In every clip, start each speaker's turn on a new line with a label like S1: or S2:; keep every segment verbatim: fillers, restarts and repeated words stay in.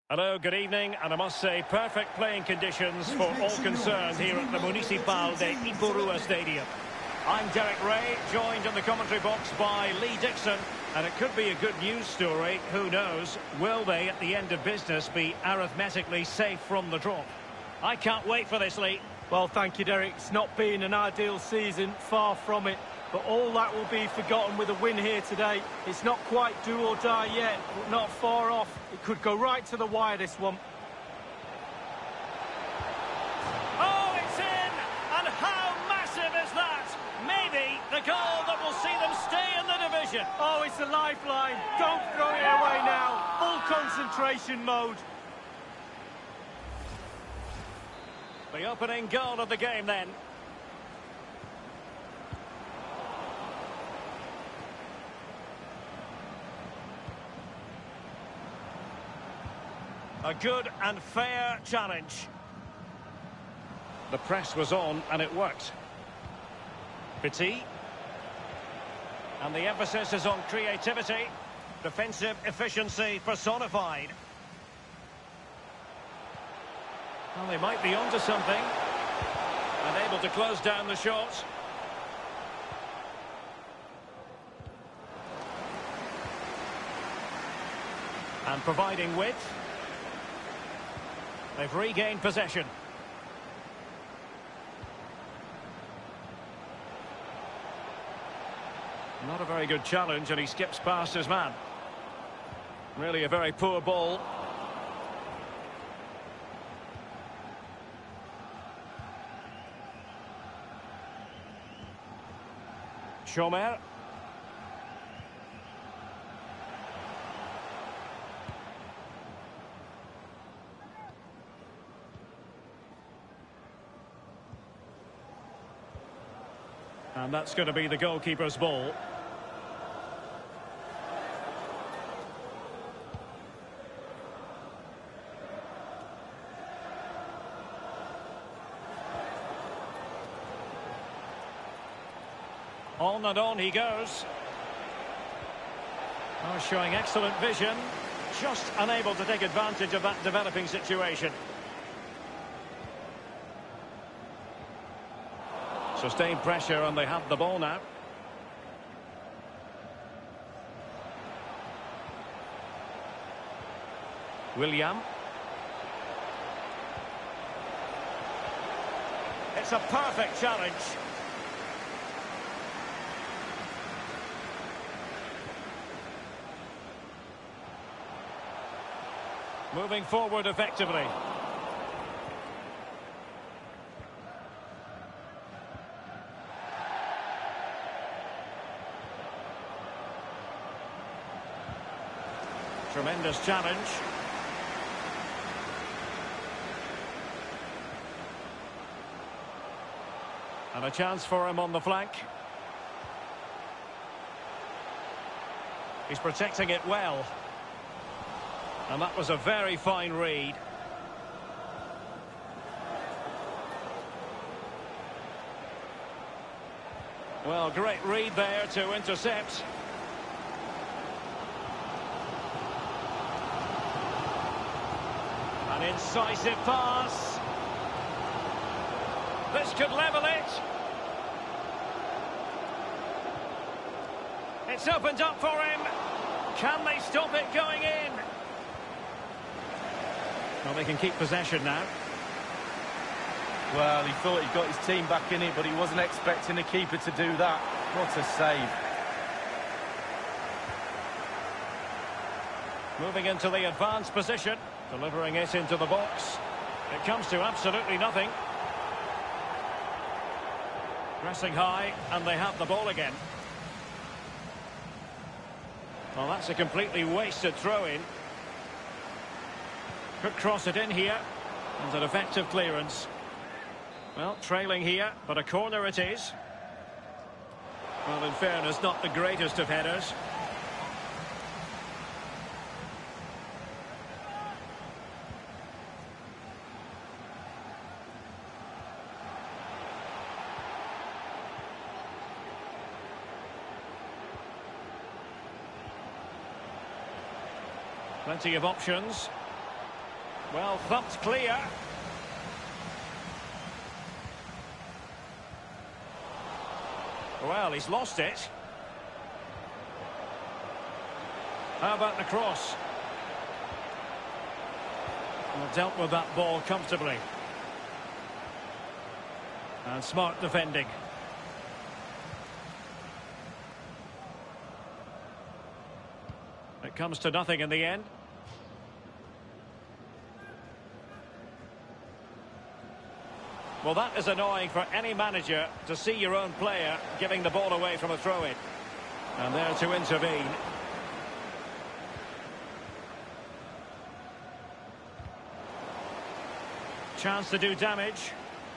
S1: Hello, good evening, and I must say perfect playing conditions for all concerned here at the Municipal de Ipurua Stadium. I'm Derek Ray, joined in the commentary box by Lee Dixon, and it could be a good news story, who knows. Will they, at the end of business, be arithmetically safe from the drop? I can't wait for this, Lee.
S2: Well, thank you, Derek. It's not been an ideal season, far from it. But all that will be forgotten with a win here today. It's not quite do or die yet, but not far off. It could go right to the wire, this one.
S1: Oh, it's in! And how massive is that? Maybe the goal that will see them stay in the division.
S2: Oh, it's a lifeline. Don't throw it away now. Full concentration mode.
S1: The opening goal of the game then. A good and fair challenge. The press was on and it worked. Petit. And the emphasis is on creativity. Defensive efficiency personified. Well, they might be onto something. And able to close down the shot. And providing width. They've regained possession. Not a very good challenge, and he skips past his man. Really a very poor ball. Schomer. And that's going to be the goalkeeper's ball. On and on he goes. Oh, showing excellent vision. Just unable to take advantage of that developing situation. Sustained pressure, and they have the ball now. William. It's a perfect challenge. Moving forward effectively. Tremendous challenge. And a chance for him on the flank. He's protecting it well. And that was a very fine read. Well, great read there to intercept. An incisive pass. This could level it. It's opened up for him. Can they stop it going in? Well, they can keep possession now.
S2: Well, he thought he got his team back in it, but he wasn't expecting the keeper to do that. What a save.
S1: Moving into the advanced position. Delivering it into the box. It comes to absolutely nothing. Pressing high, and they have the ball again. Well, that's a completely wasted throw-in. Could cross it in here. And an effective clearance. Well, trailing here, but a corner it is. Well, in fairness, not the greatest of headers. Plenty of options. Well, thumped clear. Well, he's lost it. How about the cross? Well, dealt with that ball comfortably. And smart defending. It comes to nothing in the end. Well, that is annoying for any manager to see your own player giving the ball away from a throw-in. And there to intervene. Chance to do damage.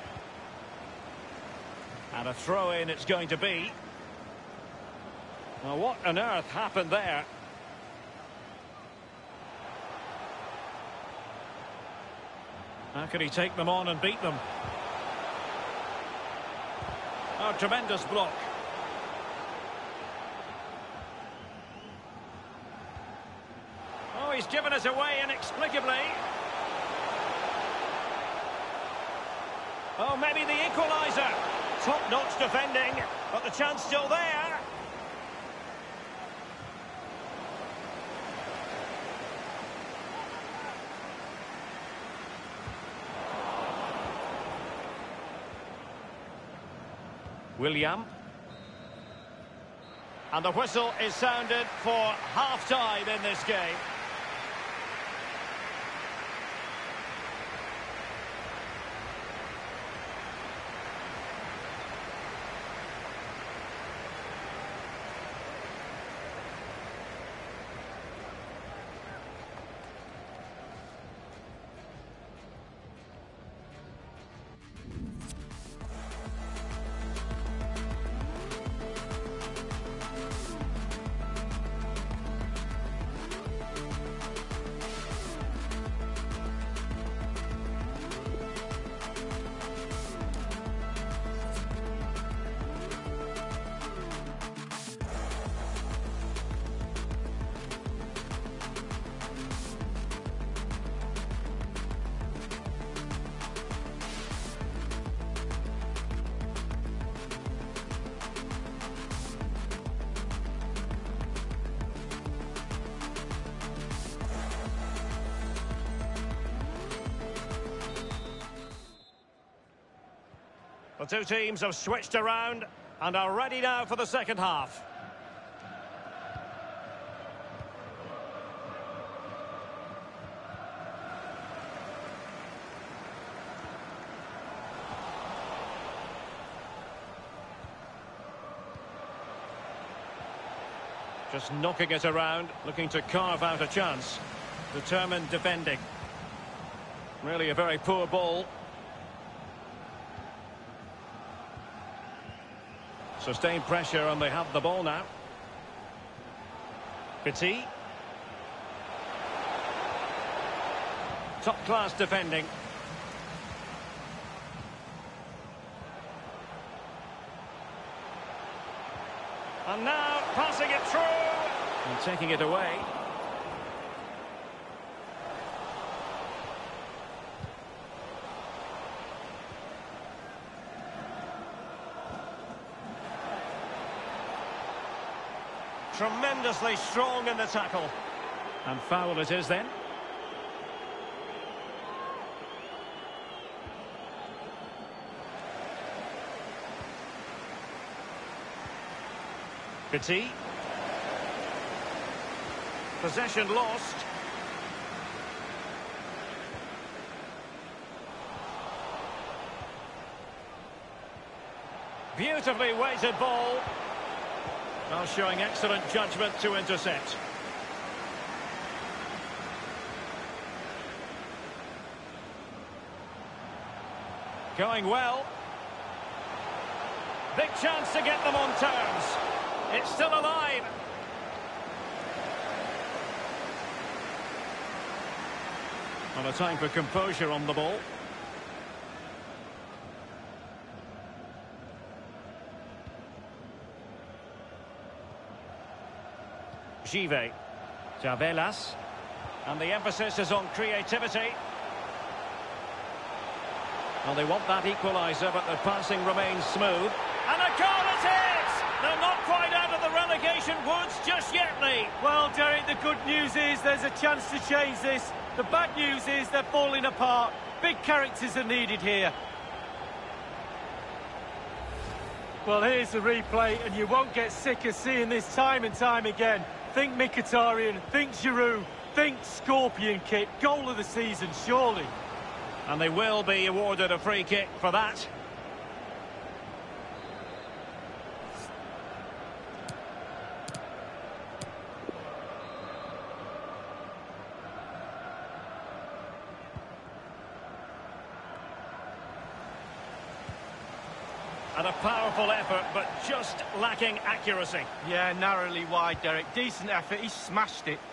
S1: And a throw-in it's going to be. Well, what on earth happened there? How can he take them on and beat them? Oh, tremendous block. Oh, he's given us away inexplicably. Oh, maybe the equaliser. Top-notch defending, but the chance still there. William. And the whistle is sounded for half-time in this game. The two teams have switched around and are ready now for the second half. Just knocking it around, looking to carve out a chance. Determined defending. Really a very poor ball. Sustained pressure and they have the ball now. Petit. Top-class defending. And now passing it through. And taking it away. Tremendously strong in the tackle. And foul it is then. Petit. Possession lost. Beautifully weighted ball. Now showing excellent judgment to intercept. Going well. Big chance to get them on terms. It's still alive. On a time for composure on the ball. Givet. Javelas. And the emphasis is on creativity. Well, they want that equaliser, but the passing remains smooth. And a goal it is! They're not quite out of the relegation woods just yet, Lee.
S2: Well, Derek, the good news is there's a chance to change this. The bad news is they're falling apart. Big characters are needed here. Well, here's the replay, and you won't get sick of seeing this time and time again. Think Mkhitaryan, think Giroud, think Scorpion kick. Goal of the season, surely.
S1: And they will be awarded a free kick for that. And a powerful effort, but just lacking accuracy.
S2: Yeah, narrowly wide, Derek. Decent effort, he smashed it.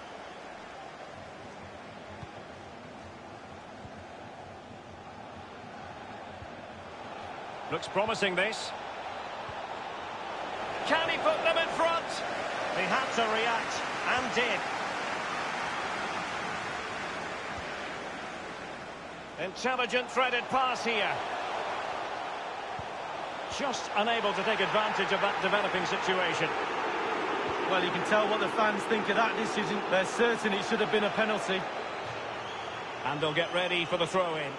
S1: Looks promising, this. Can he put them in front? He had to react, and did. Intelligent threaded pass here. Just unable to take advantage of that developing situation.
S2: Well, you can tell what the fans think of that decision. They're certain it should have been a penalty.
S1: And they'll get ready for the throw-in.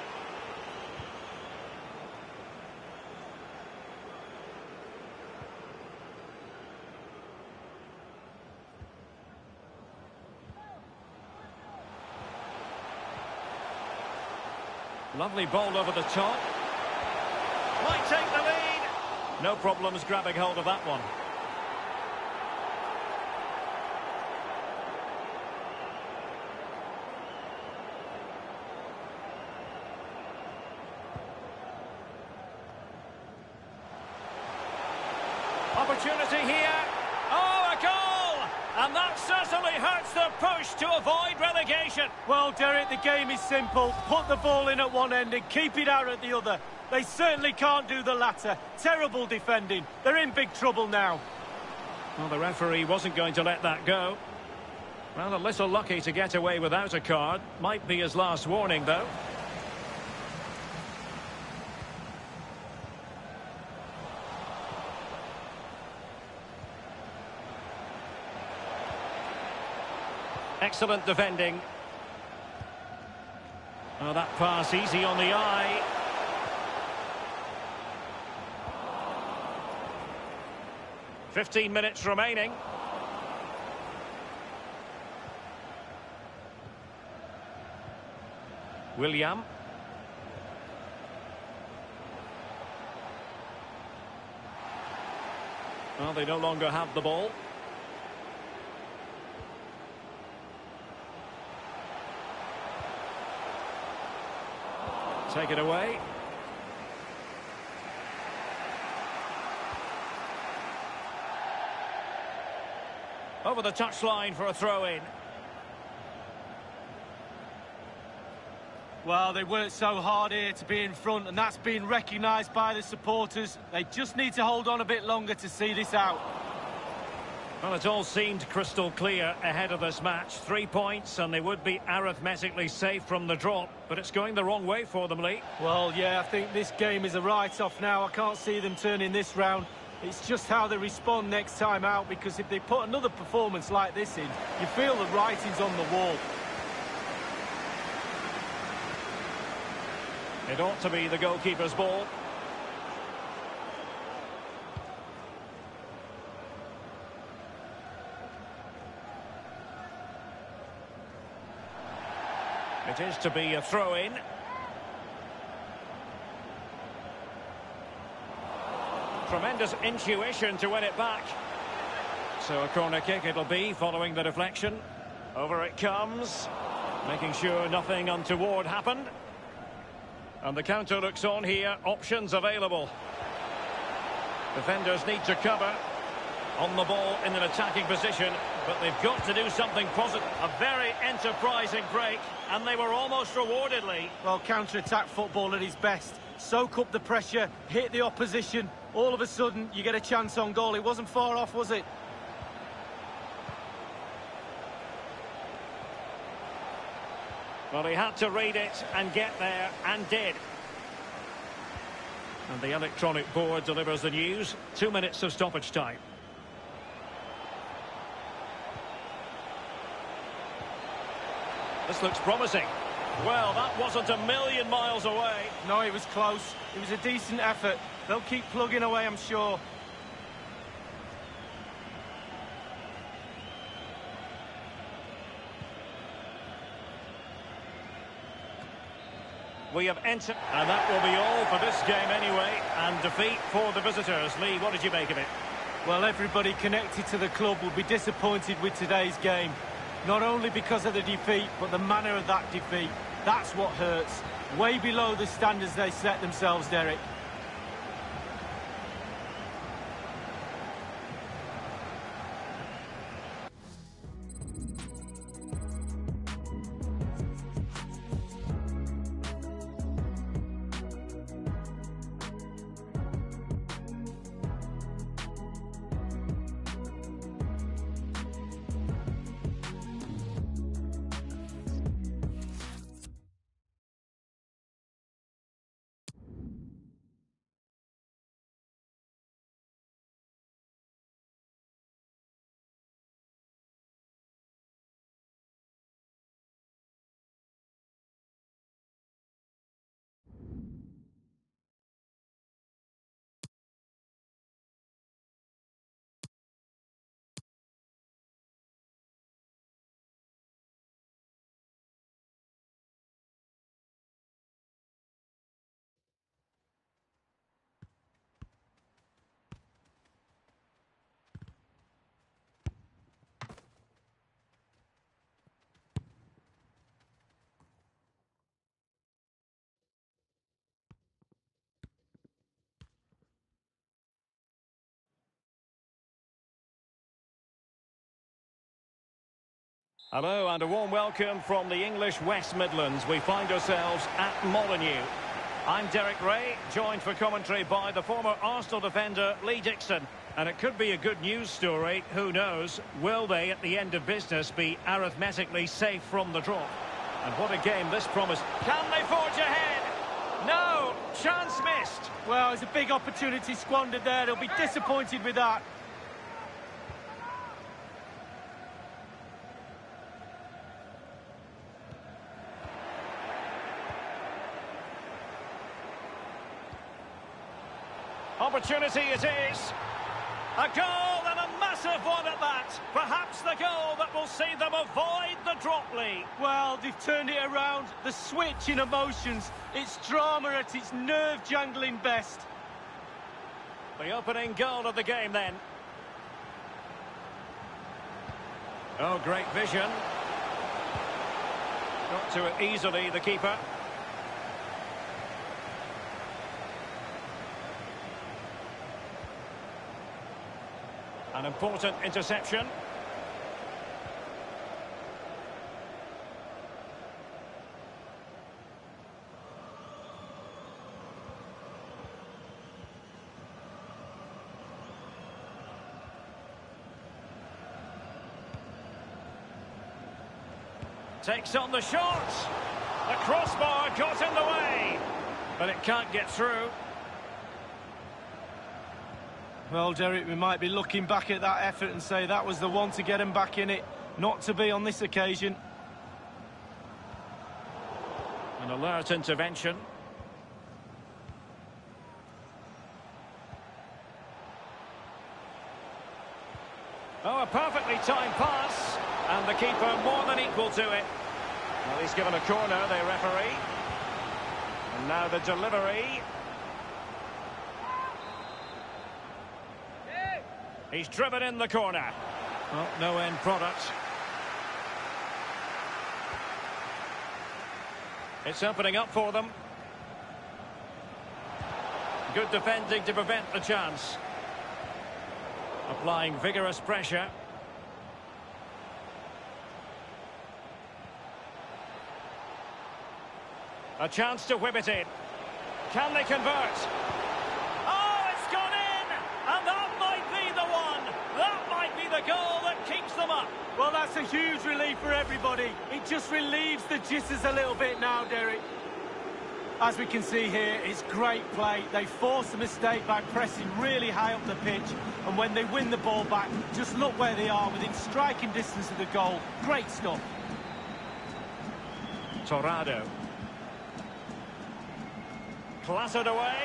S1: Lovely ball over the top. Might take the lead. No problems grabbing hold of that one. Opportunity here. Oh, a goal! And that certainly hurts the push to avoid relegation.
S2: Well, Derek, the game is simple. Put the ball in at one end and keep it out at the other. They certainly can't do the latter. Terrible defending. They're in big trouble now.
S1: Well, the referee wasn't going to let that go. Well, a little lucky to get away without a card. Might be his last warning, though. Excellent defending. Oh, that pass easy on the eye. Fifteen minutes remaining. William. Well, they no longer have the ball. Take it away. Over the touchline for a throw-in.
S2: Well, they worked so hard here to be in front, and that's been recognised by the supporters. They just need to hold on a bit longer to see this out.
S1: Well, it all seemed crystal clear ahead of this match. Three points, and they would be arithmetically safe from the drop. But it's going the wrong way for them, Lee.
S2: Well, yeah, I think this game is a write-off now. I can't see them turning this round. It's just how they respond next time out, because if they put another performance like this in, you feel the writing's on the wall.
S1: It ought to be the goalkeeper's ball. It is to be a throw-in. Tremendous intuition to win it back. So a corner kick it'll be following the deflection. Over it comes, making sure nothing untoward happened. And the counter looks on here, options available. Defenders need to cover. On the ball in an attacking position, but they've got to do something positive. A very enterprising break, and they were almost rewarded, Lee.
S2: Well, counter-attack football at its best. Soak up the pressure, hit the opposition. All of a sudden, you get a chance on goal. It wasn't far off, was it?
S1: Well, he had to read it and get there, and did. And the electronic board delivers the news. Two minutes of stoppage time. This looks promising. Well, that wasn't a million miles away.
S2: No, it was close. It was a decent effort. They'll keep plugging away, I'm sure.
S1: We have entered, and that will be all for this game anyway, and defeat for the visitors. Lee, what did you make of it?
S2: Well, everybody connected to the club will be disappointed with today's game. Not only because of the defeat, but the manner of that defeat. That's what hurts. Way below the standards they set themselves, Derek.
S1: Hello and a warm welcome from the English West Midlands. We find ourselves at Molineux. I'm Derek Ray, joined for commentary by the former Arsenal defender Lee Dixon. And it could be a good news story, who knows? Will they, at the end of business, be arithmetically safe from the drop? And what a game this promised. Can they forge ahead? No! Chance missed!
S2: Well, it's a big opportunity squandered there. They'll be disappointed with that.
S1: Opportunity it is. A goal, and a massive one at that. Perhaps the goal that will see them avoid the drop, Lee.
S2: Well, they've turned it around. The switch in emotions. It's drama at its nerve-jangling best.
S1: The opening goal of the game, then. Oh, great vision. Got to it easily, the keeper. An important interception. Takes on the shot. The crossbar got in the way, but it can't get through.
S2: Well, Derek, we might be looking back at that effort and say that was the one to get him back in it. Not to be on this occasion.
S1: An alert intervention. Oh, a perfectly timed pass. And the keeper more than equal to it. Well, he's given a corner, the referee. And now the delivery. He's driven in the corner. Well, no end product. It's opening up for them. Good defending to prevent the chance. Applying vigorous pressure. A chance to whip it in. Can they convert? Oh, it's gone in! And that might be the one! That might be the goal that keeps them up.
S2: Well, that's a huge relief for everybody. It just relieves the jitters a little bit now, Derek. As we can see here, it's great play. They force a mistake by pressing really high up the pitch, and when they win the ball back, just look where they are, within striking distance of the goal. Great stuff.
S1: Torrado. Clattered away.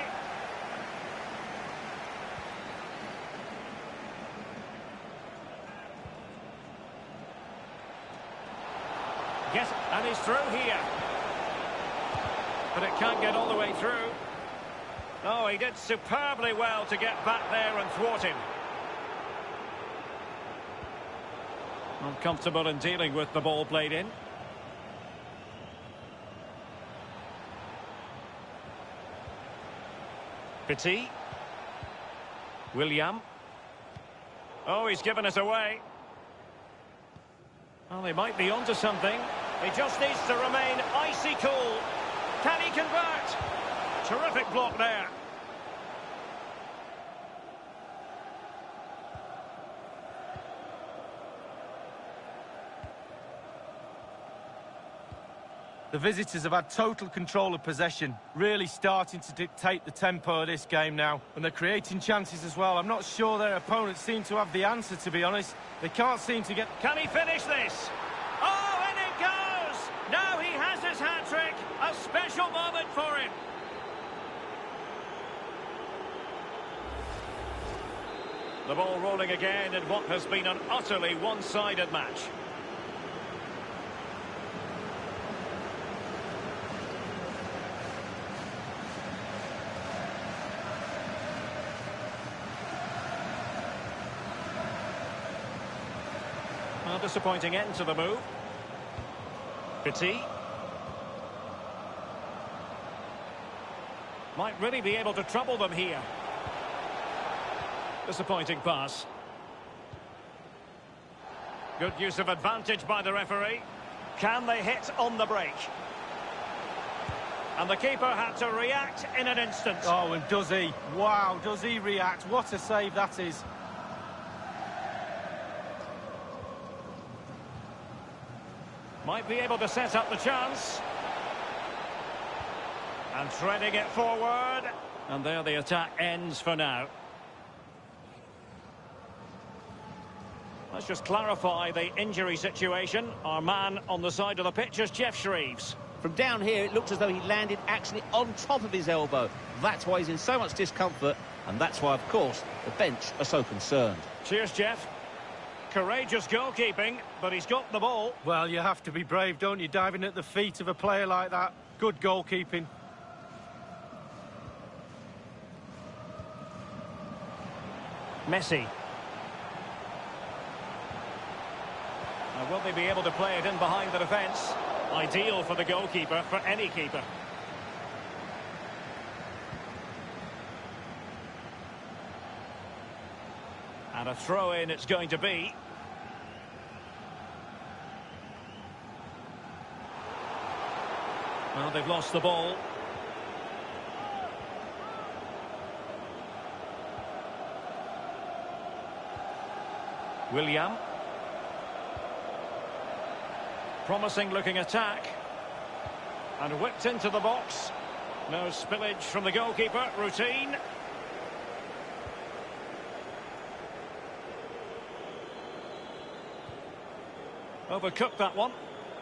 S1: Yes, and he's through here. But it can't get all the way through. Oh, he did superbly well to get back there and thwart him. Not comfortable in dealing with the ball played in. Petit. William. Oh, he's given it away. Well, they might be onto something. He just needs to remain icy cool. Can he convert? Terrific block there.
S2: The visitors have had total control of possession, really starting to dictate the tempo of this game now. And they're creating chances as well. I'm not sure their opponents seem to have the answer, to be honest. They can't seem to get...
S1: Can he finish this? Oh, and it goes! Now he has his hat-trick. A special moment for him. The ball rolling again in what has been an utterly one-sided match. A disappointing end to the move. Petit. Might really be able to trouble them here. Disappointing pass. Good use of advantage by the referee. Can they hit on the break? And the keeper had to react in an instant.
S2: Oh, and does he? Wow, does he react? What a save that is.
S1: Might be able to set up the chance. And threading it forward. And there the attack ends for now. Let's just clarify the injury situation. Our man on the side of the pitch is Jeff Shreves.
S3: From down here, it looks as though he landed actually on top of his elbow. That's why he's in so much discomfort, and that's why, of course, the bench are so concerned.
S1: Cheers, Jeff. Courageous goalkeeping, but he's got the ball.
S2: Well, you have to be brave, don't you, diving at the feet of a player like that. Good goalkeeping.
S1: Messi. Now, will they be able to play it in behind the defence? Ideal for the goalkeeper, for any keeper. And a throw-in it's going to be. Well, they've lost the ball. William. Promising looking attack. And whipped into the box. No spillage from the goalkeeper. Routine. Overcooked that one.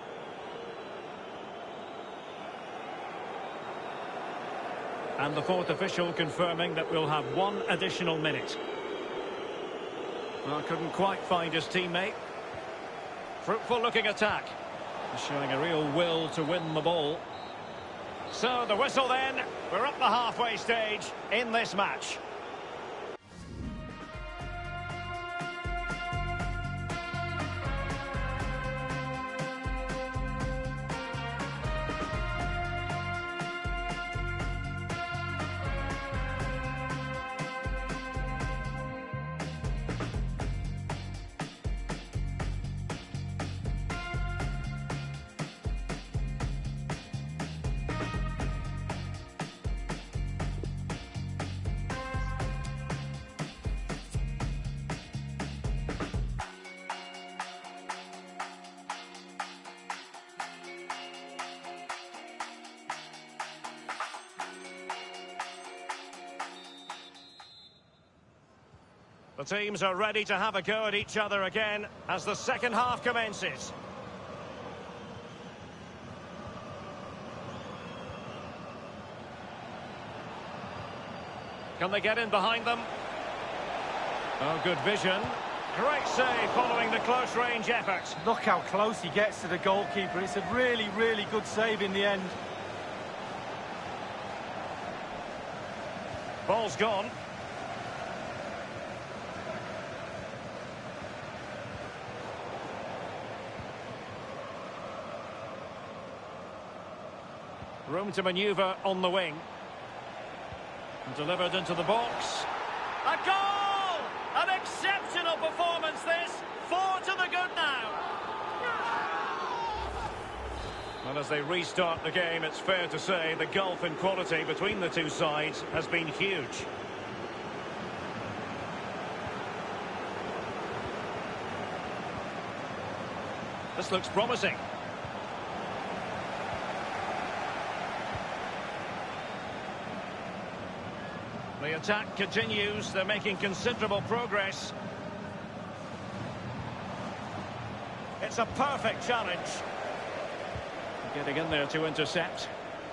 S1: And the fourth official confirming that we'll have one additional minute. Well, couldn't quite find his teammate. Fruitful looking attack. Showing a real will to win the ball. So the whistle then. We're up the halfway stage in this match. The teams are ready to have a go at each other again as the second half commences. Can they get in behind them? Oh, good vision. Great save following the close-range effort.
S2: Look how close he gets to the goalkeeper. It's a really, really good save in the end.
S1: Ball's gone. Room to manoeuvre on the wing. And delivered into the box. A goal! An exceptional performance this. Four to the good now. Well, as they restart the game, it's fair to say the gulf in quality between the two sides has been huge. This looks promising. The attack continues. They're making considerable progress. It's a perfect challenge. Getting in there to intercept.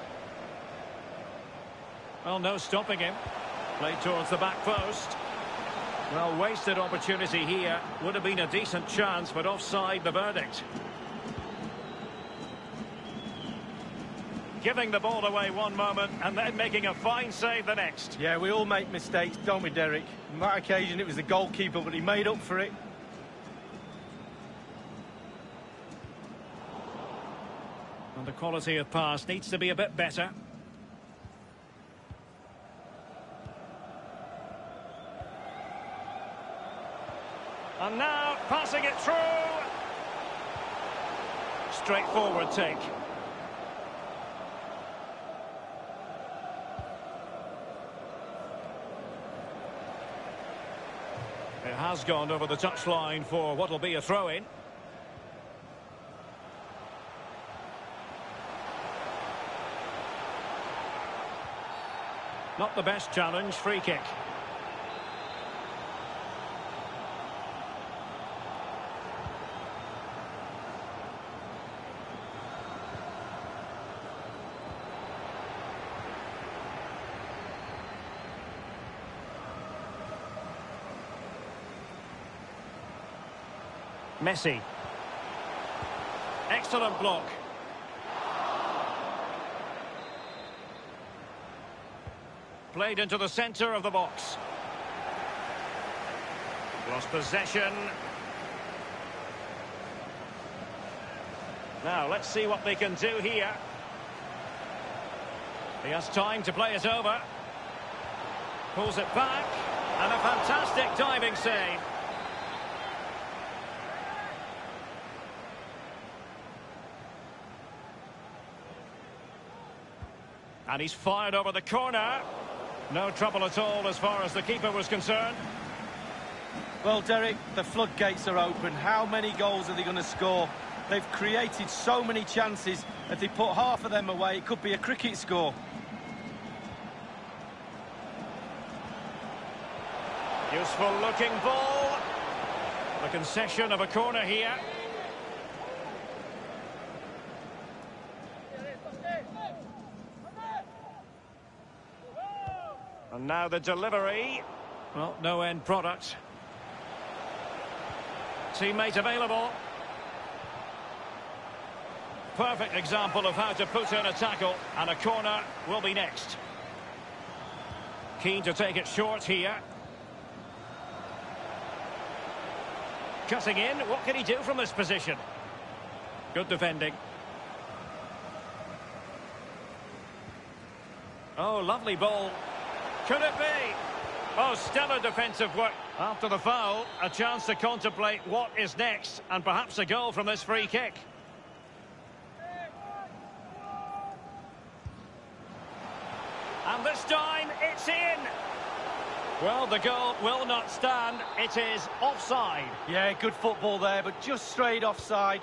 S1: Well, no stopping him. Played towards the back post. Well, wasted opportunity here. Would have been a decent chance, but offside the verdict. Giving the ball away one moment and then making a fine save the next.
S2: Yeah, we all make mistakes, don't we, Derek? On that occasion, it was the goalkeeper, but he made up for it.
S1: And the quality of pass needs to be a bit better. And now passing it through. Straightforward take. It has gone over the touchline for what will be a throw-in. Not the best challenge, free kick. Messi. Excellent block. Played into the centre of the box. Lost possession. Now, let's see what they can do here. He has time to play it over. Pulls it back. And a fantastic diving save. And he's fired over the corner. No trouble at all as far as the keeper was concerned.
S2: Well, Derek, the floodgates are open. How many goals are they going to score? They've created so many chances. If they put half of them away, it could be a cricket score.
S1: Useful looking ball. The concession of a corner here. And now the delivery. Well, no end product. Teammate available. Perfect example of how to put in a tackle, and a corner will be next. Keen to take it short here. Cutting in, what can he do from this position? Good defending. Oh, lovely ball. Could it be? Oh, stellar defensive work. After the foul, a chance to contemplate what is next, and perhaps a goal from this free kick. And this time, it's in. Well, the goal will not stand. It is offside.
S2: Yeah, good football there, but just straight offside.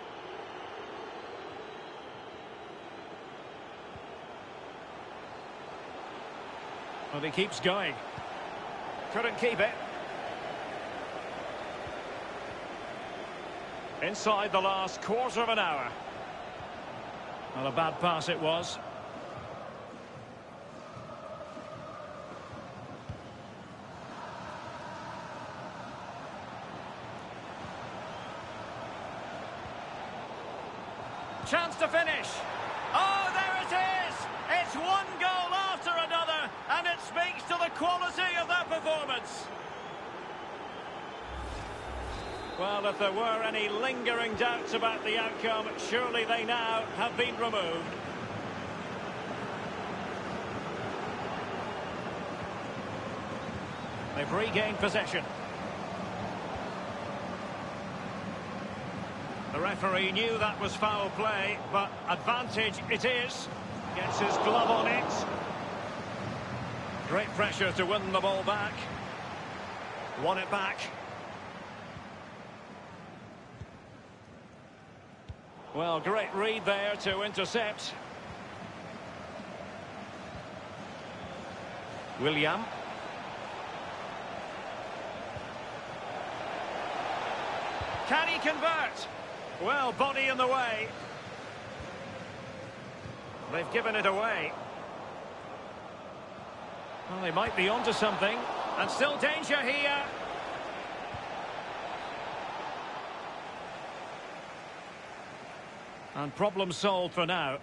S1: Well, he keeps going. Couldn't keep it. Inside the last quarter of an hour. Well, a bad pass it was. Chance to finish. Oh, there it is! It's one goal after another, and it speaks to the quality of that performance. Well, if there were any lingering doubts about the outcome, surely they now have been removed. They've regained possession. The referee knew that was foul play, but advantage it is. Gets his glove on it. Great pressure to win the ball back. Won it back. Well, great read there to intercept. William. Can he convert? Well, body in the way. They've given it away. Well, they might be onto something. And still danger here. And problem solved for now.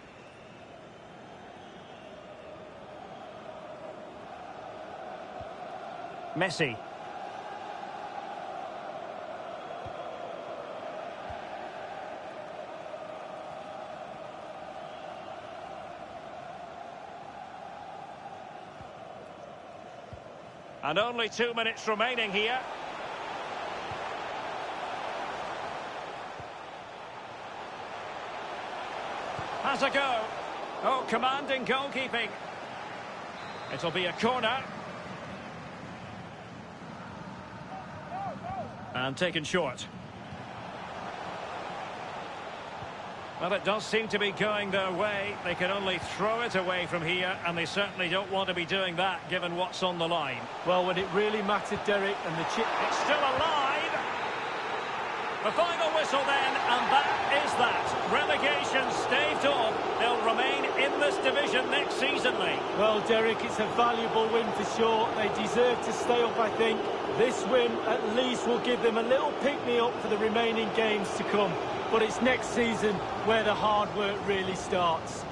S1: Messi. And only two minutes remaining here. Has a go. Oh, commanding goalkeeping. It'll be a corner. And taken short. Well, it does seem to be going their way. They can only throw it away from here, and they certainly don't want to be doing that, given what's on the line.
S2: Well, when it really mattered, Derek, and the chip...
S1: It's still alive! The final whistle then, and that is that. Relegation staved off. They'll remain in this division next season, Lee.
S2: Well, Derek, it's a valuable win for sure. They deserve to stay up, I think. This win at least will give them a little pick-me-up for the remaining games to come. But it's next season where the hard work really starts.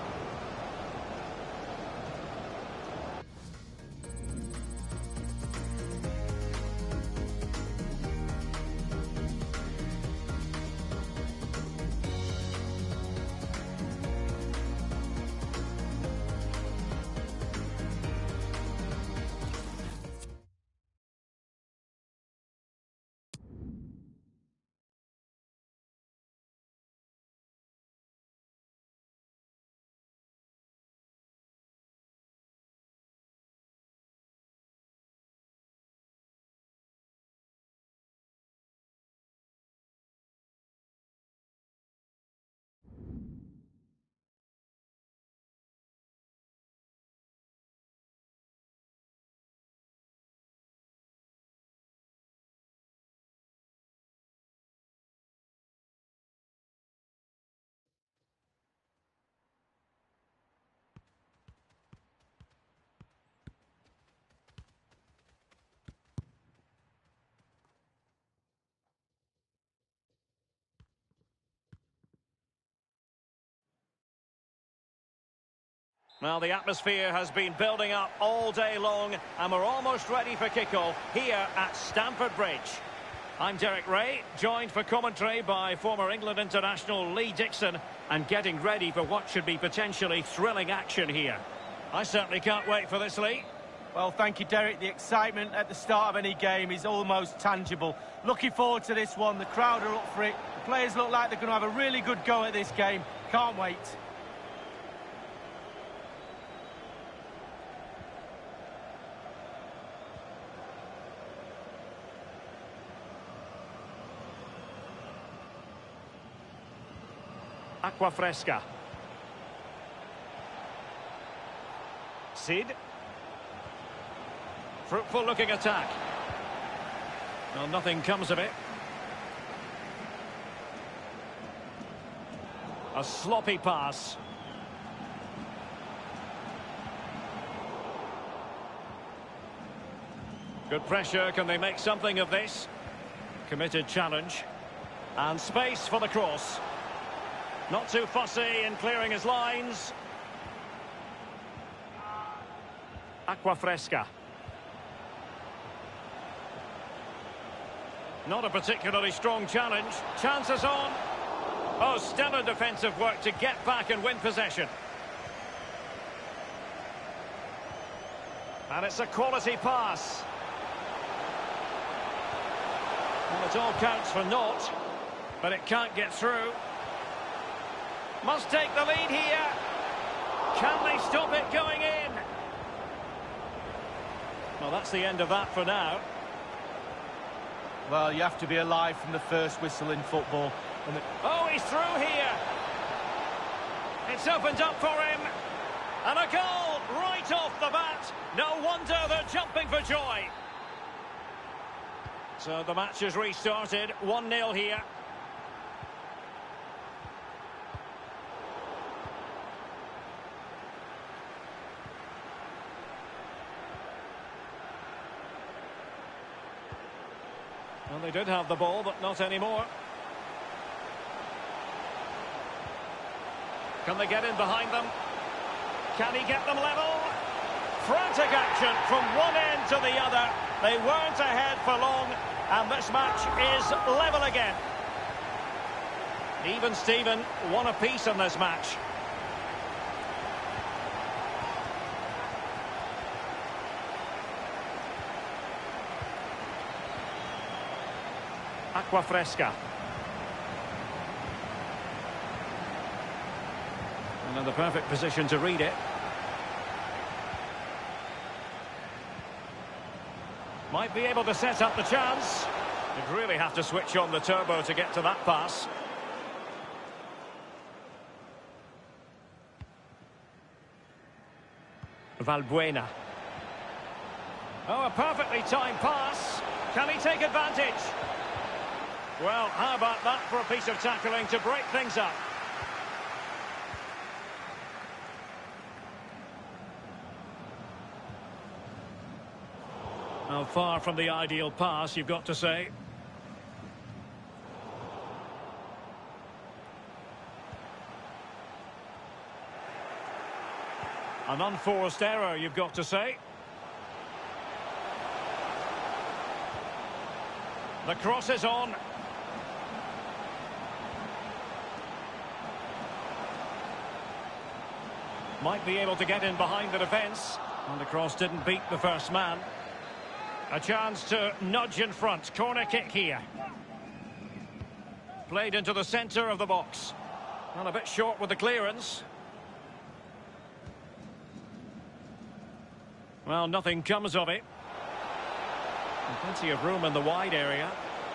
S1: Well, the atmosphere has been building up all day long, and we're almost ready for kickoff here at Stamford Bridge. I'm Derek Ray, joined for commentary by former England international Lee Dixon, and getting ready for what should be potentially thrilling action here. I certainly can't wait for this, Lee.
S2: Well, thank you, Derek. The excitement at the start of any game is almost tangible. Looking forward to this one. The crowd are up for it. The players look like they're going to have a really good go at this game. Can't wait.
S1: Aqua fresca. Sid. Fruitful looking attack. Well, nothing comes of it. A sloppy pass. Good pressure. Can they make something of this? Committed challenge. And space for the cross. Not too fussy in clearing his lines. Acqua fresca. Not a particularly strong challenge. Chances on. Oh, stellar defensive work to get back and win possession. And it's a quality pass. Well, it all counts for naught, but it can't get through. Must take the lead here. Can they stop it going in? Well, that's the end of that for now.
S2: Well, you have to be alive from the first whistle in football. And the...
S1: Oh, he's through here. It's opened up for him. And a goal right off the bat. No wonder they're jumping for joy. So the match has restarted. one nil here. Well, they did have the ball, but not anymore. Can they get in behind them? Can he get them level? Frantic action from one end to the other. They weren't ahead for long, and this match is level again. Even Steven, one apiece in this match. Acqua fresca. And in the perfect position to read it. Might be able to set up the chance. You'd really have to switch on the turbo to get to that pass. Valbuena. Oh, a perfectly timed pass. Can he take advantage? Well, how about that for a piece of tackling to break things up? Well, far from the ideal pass, you've got to say. An unforced error, you've got to say. The cross is on. Might be able to get in behind the defence. And the cross didn't beat the first man. A chance to nudge in front. Corner kick here. Played into the centre of the box. Well, a bit short with the clearance. Well, nothing comes of it. And plenty of room in the wide area.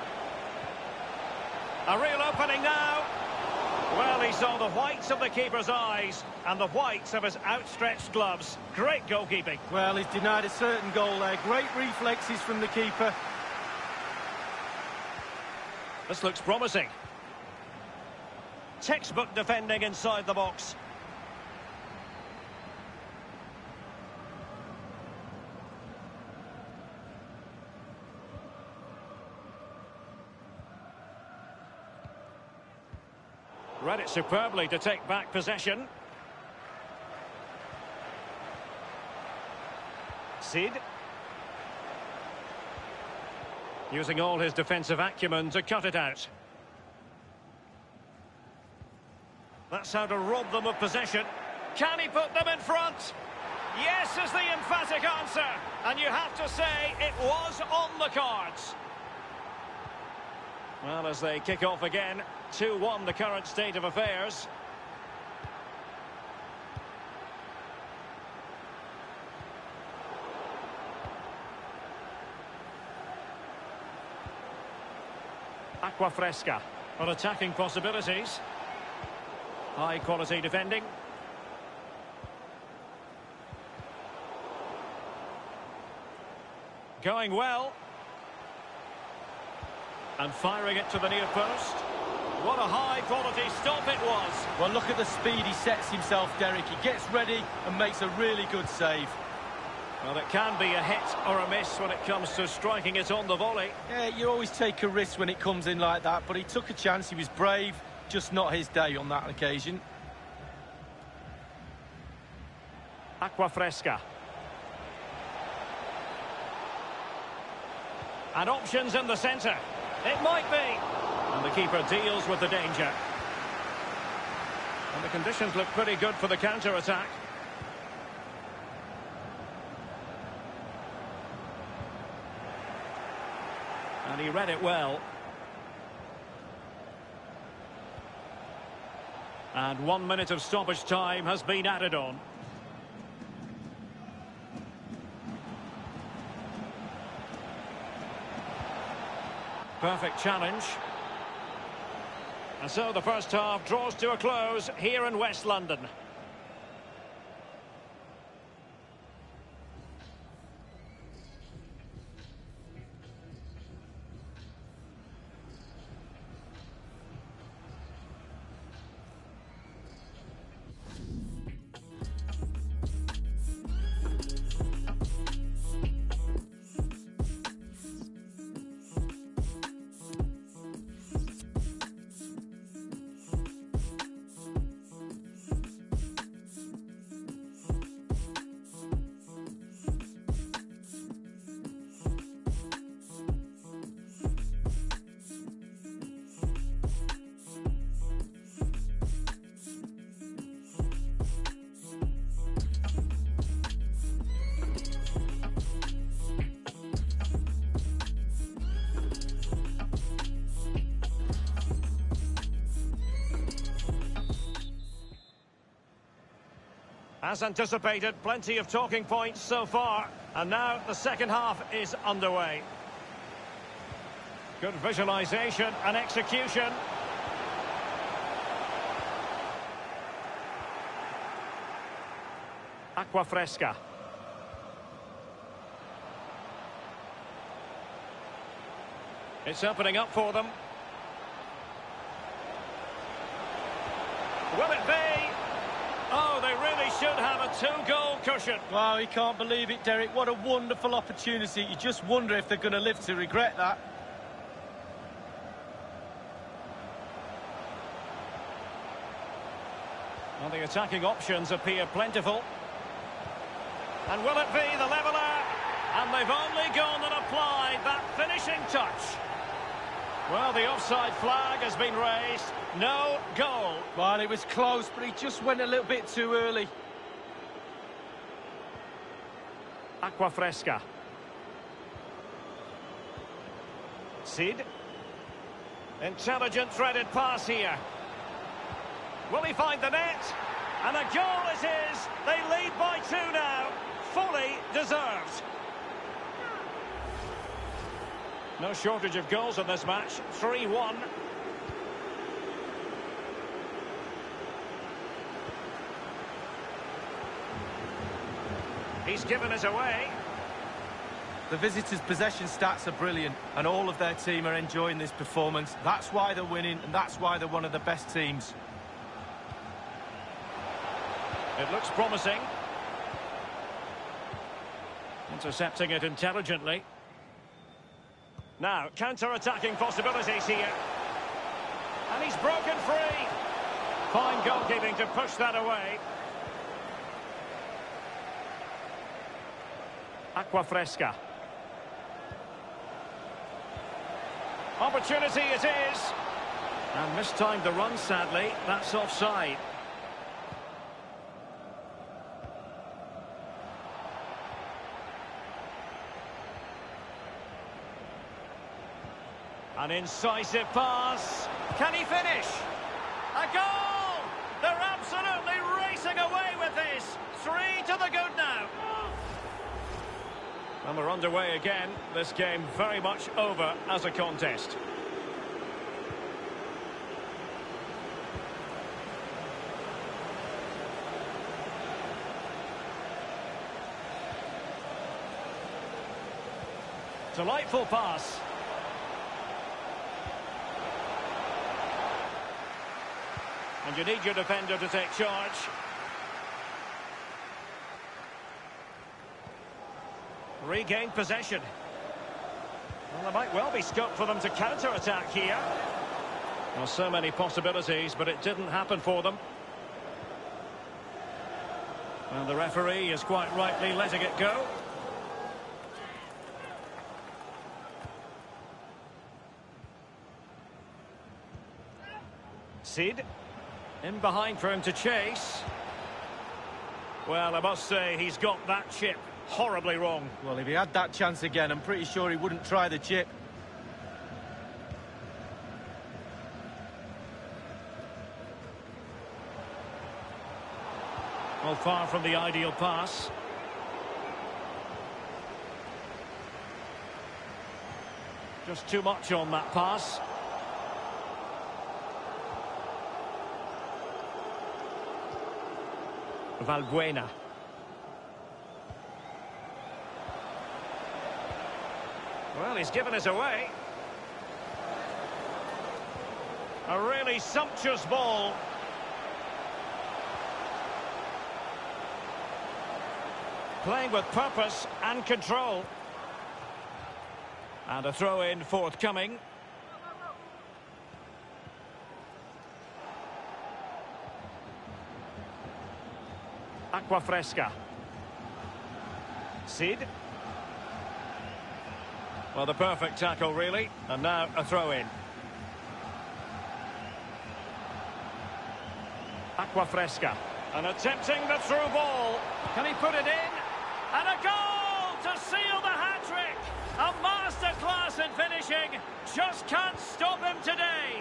S1: A real opening now. Well, he saw the whites of the keeper's eyes and the whites of his outstretched gloves. Great goalkeeping.
S2: Well, he's denied a certain goal there. Great reflexes from the keeper.
S1: This looks promising. Textbook defending inside the box. Read it superbly to take back possession. Sid. Using all his defensive acumen to cut it out. That's how to rob them of possession. Can he put them in front? Yes is the emphatic answer. And you have to say it was on the cards. Well, as they kick off again, two one the current state of affairs. Acqua fresca for attacking possibilities. High quality defending. Going well. And firing it to the near post. What a high-quality stop it was.
S2: Well, look at the speed he sets himself, Derek. He gets ready and makes a really good save.
S1: Well, it can be a hit or a miss when it comes to striking it on the volley.
S2: Yeah, you always take a risk when it comes in like that, but he took a chance, he was brave, just not his day on that occasion.
S1: Acquafresca. And options in the centre. It might be. And the keeper deals with the danger. And the conditions look pretty good for the counter-attack. And he read it well. And one minute of stoppage time has been added on. Perfect challenge. And so the first half draws to a close here in West London. As anticipated, plenty of talking points so far. And now the second half is underway. Good visualisation and execution. Acquafresca. It's opening up for them. Will it be? Oh, they really should have a two-goal cushion.
S2: Wow, he can't believe it, Derek. What a wonderful opportunity. You just wonder if they're going to live to regret that.
S1: Well, the attacking options appear plentiful. And will it be the leveller? And they've only gone and applied that finishing touch. Well, the offside flag has been raised. No goal.
S2: Well, it was close, but he just went a little bit too early.
S1: Acquafresca. Sid. Intelligent threaded pass here. Will he find the net? And a goal it is. They lead by two now. Fully deserved. No shortage of goals in this match. three one. He's given us away.
S2: The visitors' possession stats are brilliant, and all of their team are enjoying this performance. That's why they're winning, and that's why they're one of the best teams.
S1: It looks promising. Intercepting it intelligently. Now, counter-attacking possibilities here. And he's broken free. Fine goalkeeping to push that away. Acquafresca. Opportunity it is. And mistimed the run, sadly. That's offside. An incisive pass. Can he finish? A goal! They're absolutely racing away with this. Three to the good now. And we're underway again. This game very much over as a contest. Delightful pass. And you need your defender to take charge. Regained possession. Well, there might well be scope for them to counter-attack here. Well, so many possibilities, but it didn't happen for them. And the referee is quite rightly letting it go. Sid. In behind for him to chase. Well, I must say he's got that chip horribly wrong.
S2: Well, if he had that chance again, I'm pretty sure he wouldn't try the chip.
S1: Well, far from the ideal pass. Just too much on that pass. Valbuena. Well, he's given us away. A really sumptuous ball. Playing with purpose and control. And a throw-in forthcoming. Aqua Fresca. Sid. Well, the perfect tackle, really. And now a throw-in. Aqua Fresca. And attempting the through ball. Can he put it in? And a goal to seal the hat-trick. A masterclass in finishing. Just can't stop him today.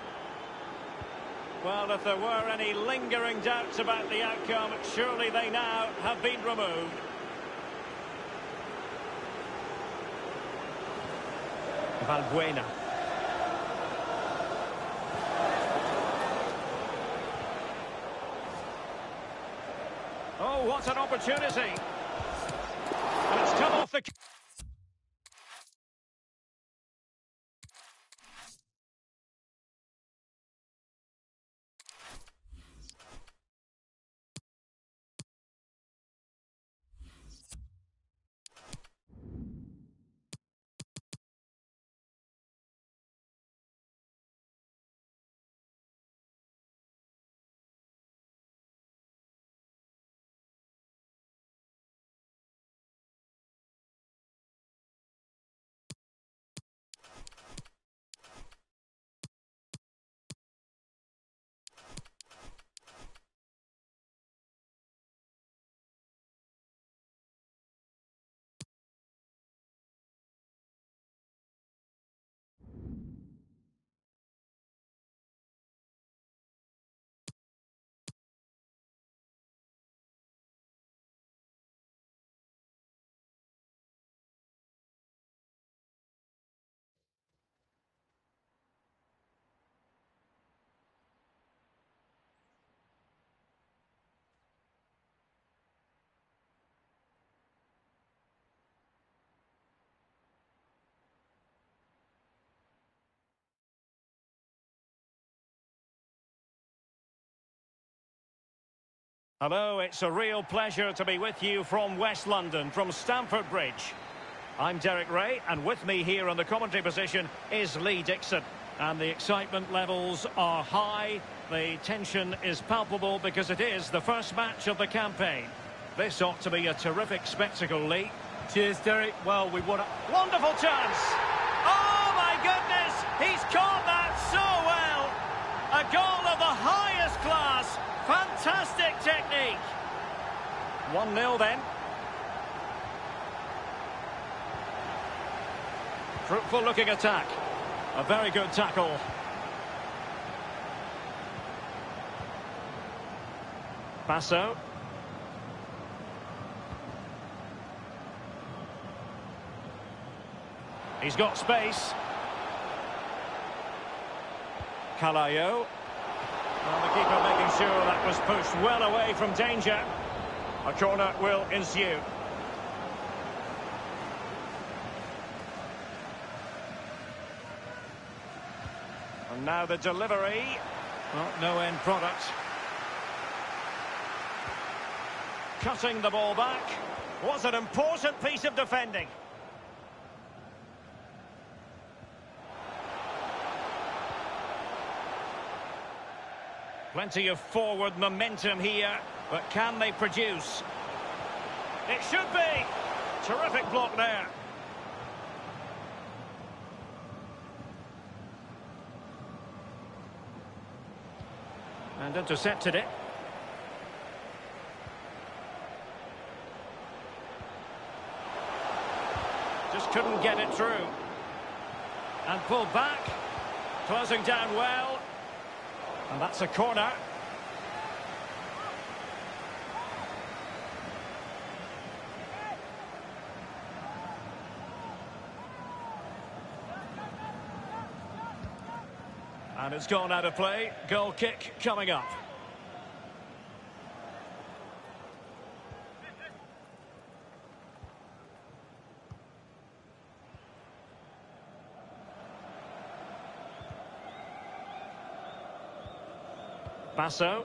S1: Well, if there were any lingering doubts about the outcome, surely they now have been removed. Valbuena. Oh, what an opportunity. And it's come off the... Hello, it's a real pleasure to be with you from West London, from Stamford Bridge. I'm Derek Ray, and with me here on the commentary position is Lee Dixon. And the excitement levels are high, the tension is palpable because it is the first match of the campaign. This ought to be a terrific spectacle, Lee.
S2: Cheers, Derek. Well, we won a
S1: wonderful chance! Oh, my goodness! He's caught that so well! A goal of the highest class! Fantastic technique. one nil then. Fruitful looking attack. A very good tackle. Passo. He's got space. Calayo. Well, the keeper making sure that was pushed well away from danger. A corner will ensue. And now the delivery. Well, no end product. Cutting the ball back. Was an important piece of defending. Plenty of forward momentum here, but can they produce? It should be. Terrific block there. And intercepted it. Just couldn't get it through. And pulled back. Closing down well. And that's a corner. And it's gone out of play. Goal kick coming up. Basso.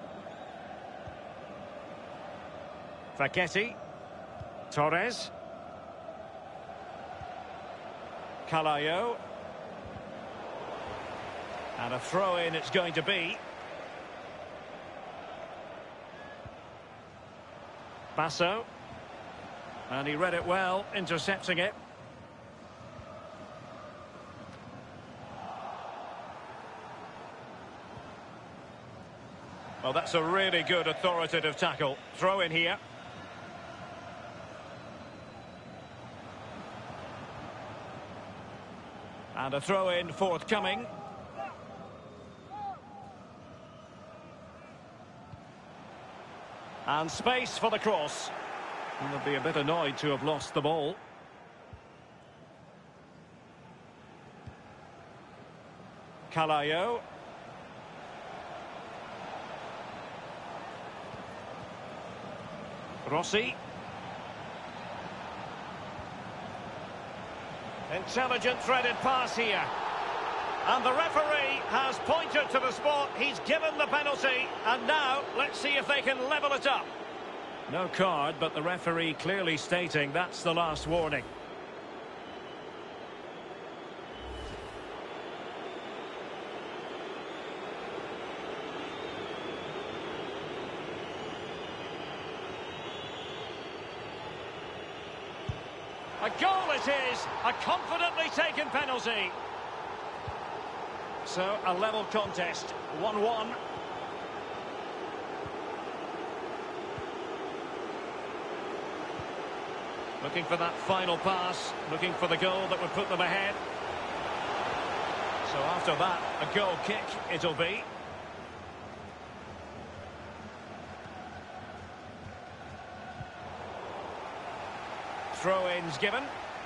S1: Facchetti. Torres. Calayo. And a throw-in it's going to be. Basso. And he read it well, intercepting it. Well, that's a really good authoritative tackle. Throw in here. And a throw-in forthcoming. And space for the cross. And they'll be a bit annoyed to have lost the ball. Calayo. Rossi. Intelligent threaded pass here. And the referee has pointed to the spot. He's given the penalty. And now, let's see if they can level it up. No card, but the referee clearly stating that's the last warning. A goal it is, a confidently taken penalty. So, a level contest, one one. Looking for that final pass, looking for the goal that would put them ahead. So after that, a goal kick it'll be. Throw-ins given.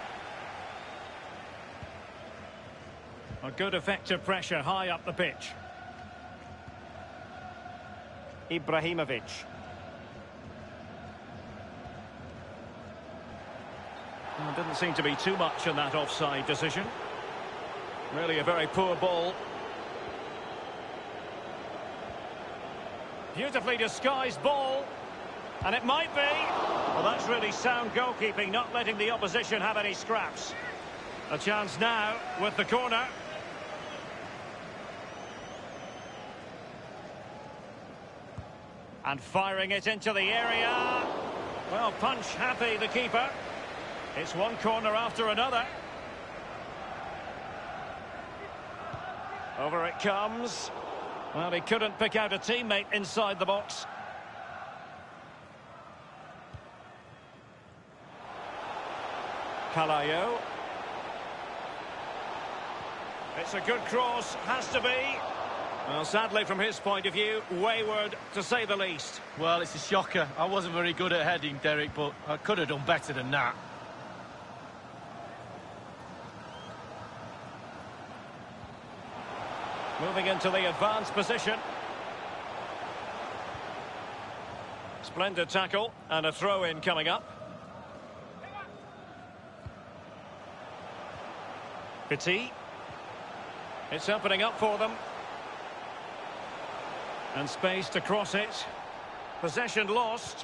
S1: A good effective pressure high up the pitch. Ibrahimovic. Well, didn't seem to be too much in that offside decision. Really a very poor ball. Beautifully disguised ball. And it might be. Well, that's really sound goalkeeping, not letting the opposition have any scraps. A chance now with the corner. And firing it into the area. Well, punch happy, the keeper. It's one corner after another. Over it comes. Well, he couldn't pick out a teammate inside the box. Calayo. It's a good cross, has to be. Well, sadly, from his point of view, wayward, to say the least.
S2: Well, it's a shocker. I wasn't very good at heading, Derek, but I could have done better than that.
S1: Moving into the advanced position. Splendid tackle, and a throw-in coming up. Petit. It's opening up for them. And space to cross it. Possession lost.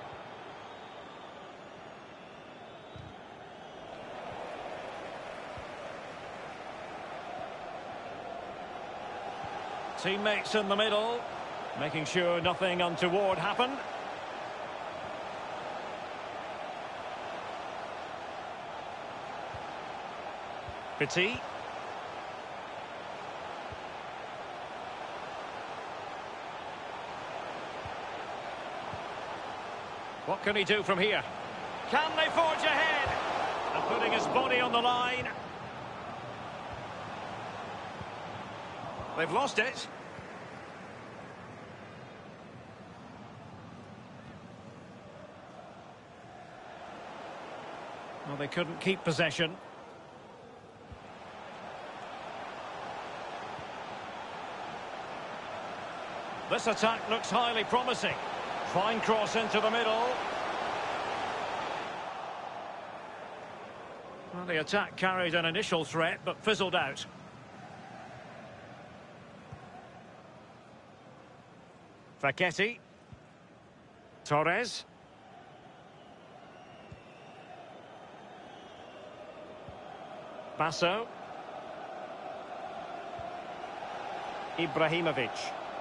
S1: Teammates in the middle, making sure nothing untoward happened. Petit. What can he do from here? Can they forge ahead? And putting his body on the line. They've lost it. Well, they couldn't keep possession. This attack looks highly promising. Fine cross into the middle. Well, the attack carried an initial threat, but fizzled out. Facchetti. Torres. Basso. Ibrahimovic.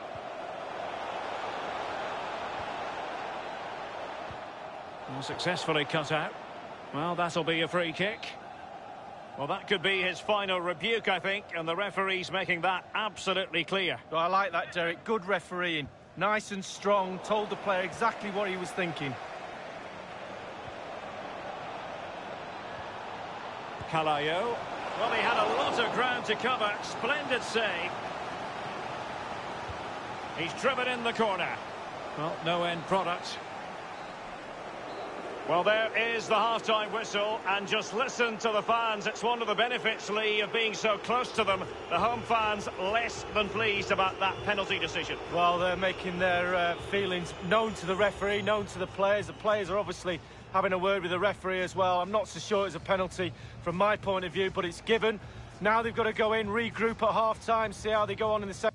S1: Well, successfully cut out. Well, that'll be a free kick. Well, that could be his final rebuke, I think, and the referee's making that absolutely clear.
S2: Well, I like that, Derek. Good refereeing. Nice and strong, told the player exactly what he was thinking.
S1: Calayo. Well, he had a lot of ground to cover. Splendid save. He's driven in the corner. Well, no end product. Well, there is the half-time whistle, and just listen to the fans. It's one of the benefits, Lee, of being so close to them. The home fans less than pleased about that penalty decision.
S2: Well, they're making their uh, feelings known to the referee, known to the players. The players are obviously having a word with the referee as well. I'm not so sure it's a penalty from my point of view, but it's given. Now they've got to go in, regroup at half-time, see how they go on in the second.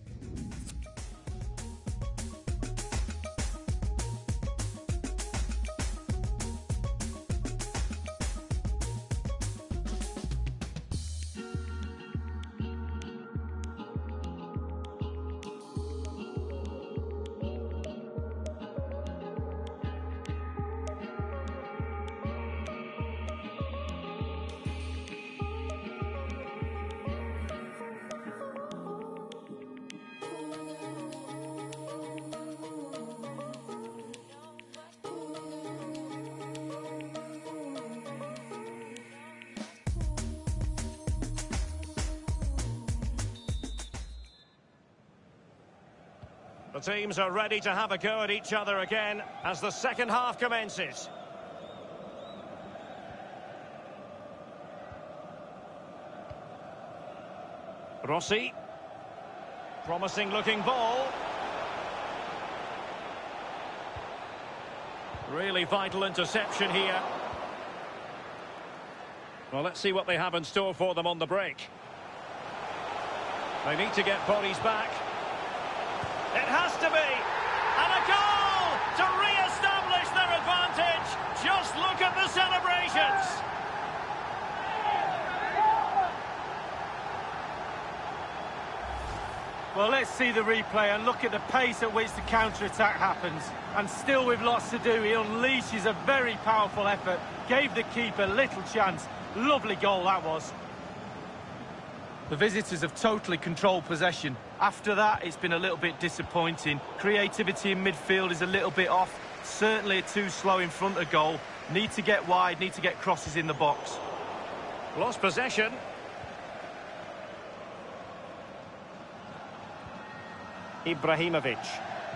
S1: The teams are ready to have a go at each other again as the second half commences. Rossi. Promising looking ball. Really vital interception here. Well, let's see what they have in store for them on the break. They need to get bodies back. It has to be! And a goal to re-establish their advantage! Just look at the celebrations!
S2: Well, let's see the replay and look at the pace at which the counter-attack happens. And still with lots to do, he unleashes a very powerful effort, gave the keeper little chance. Lovely goal that was. The visitors have totally controlled possession. After that, it's been a little bit disappointing. Creativity in midfield is a little bit off. Certainly too slow in front of goal. Need to get wide, need to get crosses in the box.
S1: Lost possession. Ibrahimovic.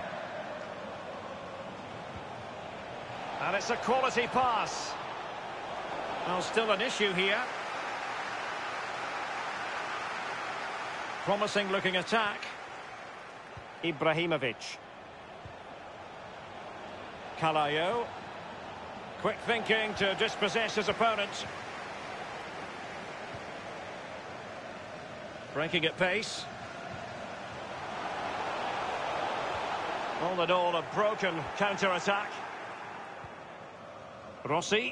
S1: And it's a quality pass. Well, still an issue here. Promising looking attack. Ibrahimovic. Calayo. Quick thinking to dispossess his opponent. Breaking at pace. All in all, a broken counter-attack. Rossi.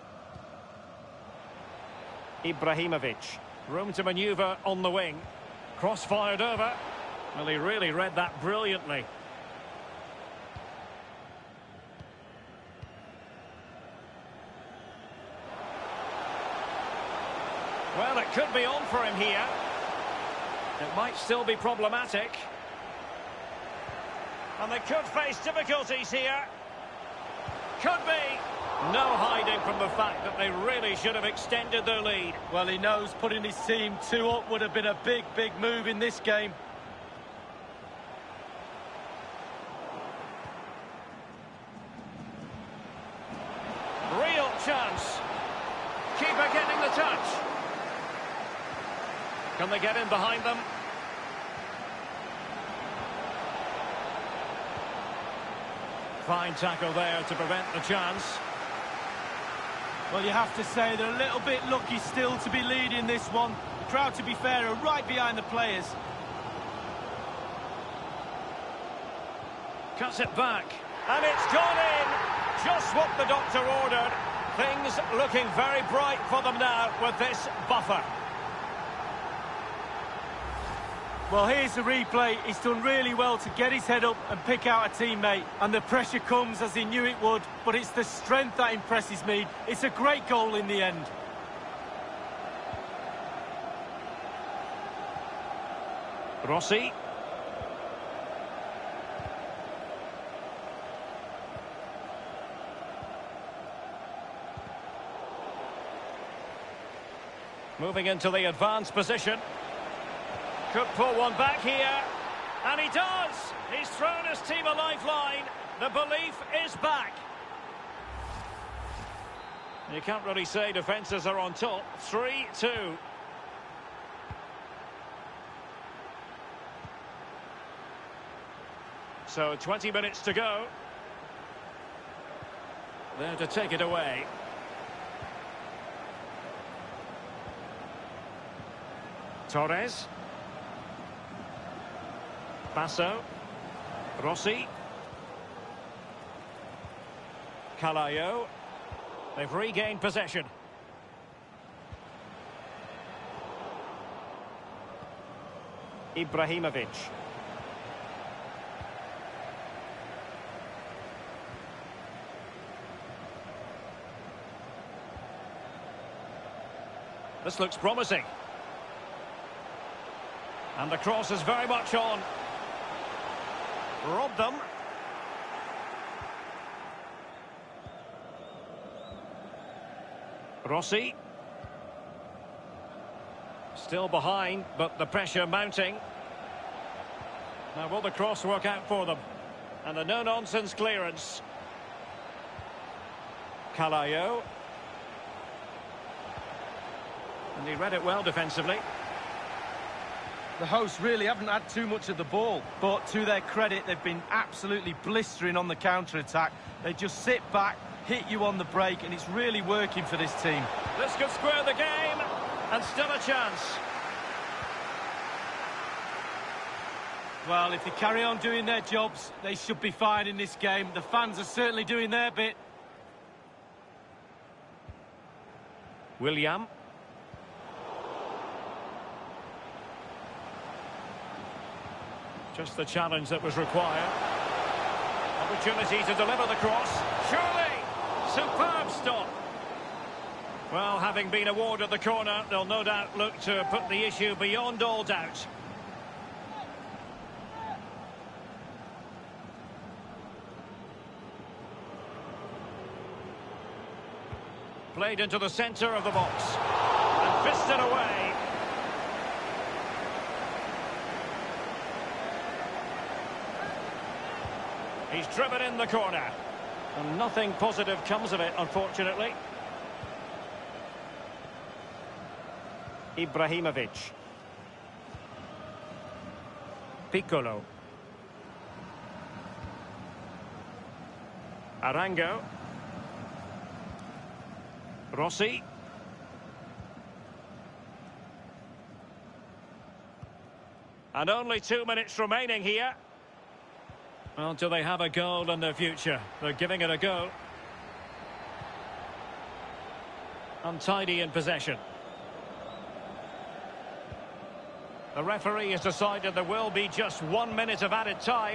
S1: Ibrahimovic. Room to manoeuvre on the wing. Cross fired over. Well, he really read that brilliantly. Well, it could be on for him here. It might still be problematic. And they could face difficulties here. Could be. No hiding from the fact that they really should have extended their lead.
S2: Well, he knows putting his team two up would have been a big, big move in this game.
S1: Real chance. Keeper getting the touch. Can they get in behind them? Fine tackle there to prevent the chance.
S2: Well, you have to say they're a little bit lucky still to be leading this one. The crowd, to be fair, are right behind the players.
S1: Cuts it back. And it's gone in. Just what the doctor ordered. Things looking very bright for them now with this buffer.
S2: Well, here's the replay. He's done really well to get his head up and pick out a teammate. And the pressure comes as he knew it would. But it's the strength that impresses me. It's a great goal in the end.
S1: Rossi. Moving into the advanced position. Could pull one back here. And he does! He's thrown his team a lifeline. The belief is back. You can't really say defences are on top. three two. So twenty minutes to go. There to take it away. Torres. Basso. Rossi. Calayo. They've regained possession. Ibrahimovic. This looks promising. And the cross is very much on. Robbed them. Rossi. Still behind, but the pressure mounting. Now will the cross work out for them? And a no-nonsense clearance. Calayo. And he read it well defensively.
S2: The hosts really haven't had too much of the ball, but to their credit, they've been absolutely blistering on the counter-attack. They just sit back, hit you on the break, and it's really working for this team.
S1: This could square the game, and still a chance.
S2: Well, if they carry on doing their jobs, they should be fine in this game. The fans are certainly doing their bit.
S1: William. Just the challenge that was required. Opportunity to deliver the cross. Surely! Superb stop. Well, having been awarded the corner, they'll no doubt look to put the issue beyond all doubt. Played into the centre of the box. And fisted away. He's driven in the corner. And nothing positive comes of it, unfortunately. Ibrahimovic. Piccolo. Arango. Rossi. And only two minutes remaining here. Well, do they have a goal in their future? They're giving it a go. Untidy in possession. The referee has decided there will be just one minute of added time.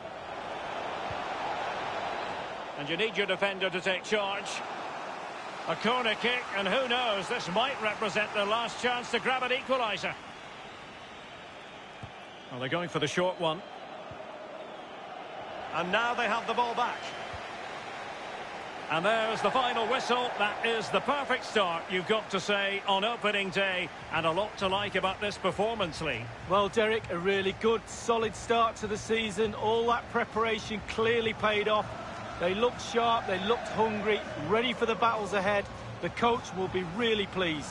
S1: And you need your defender to take charge. A corner kick, and who knows, this might represent their last chance to grab an equaliser. Well, they're going for the short one. And now they have the ball back. And there's the final whistle. That is the perfect start, you've got to say, on opening day. And a lot to like about this performance, Lee.
S2: Well, Derek, a really good, solid start to the season. All that preparation clearly paid off. They looked sharp, they looked hungry, ready for the battles ahead. The coach will be really pleased.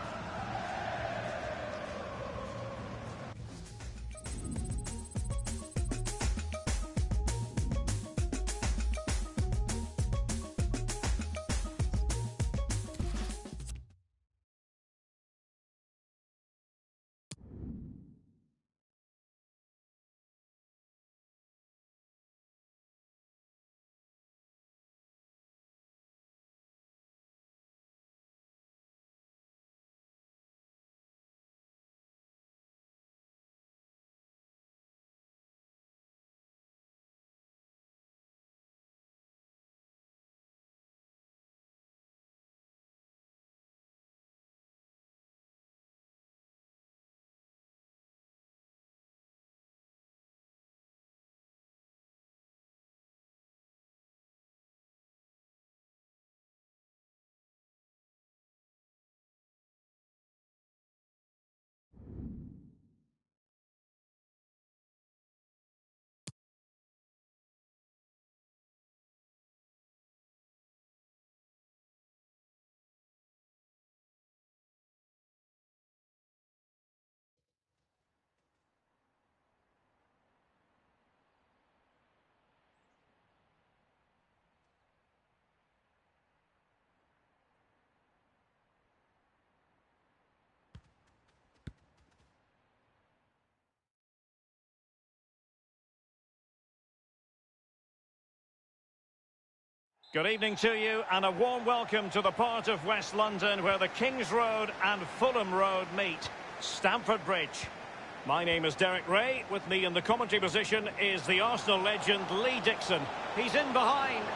S1: Good evening to you, and a warm welcome to the part of West London where the King's Road and Fulham Road meet, Stamford Bridge. My name is Derek Ray. With me in the commentary position is the Arsenal legend Lee Dixon. He's in behind.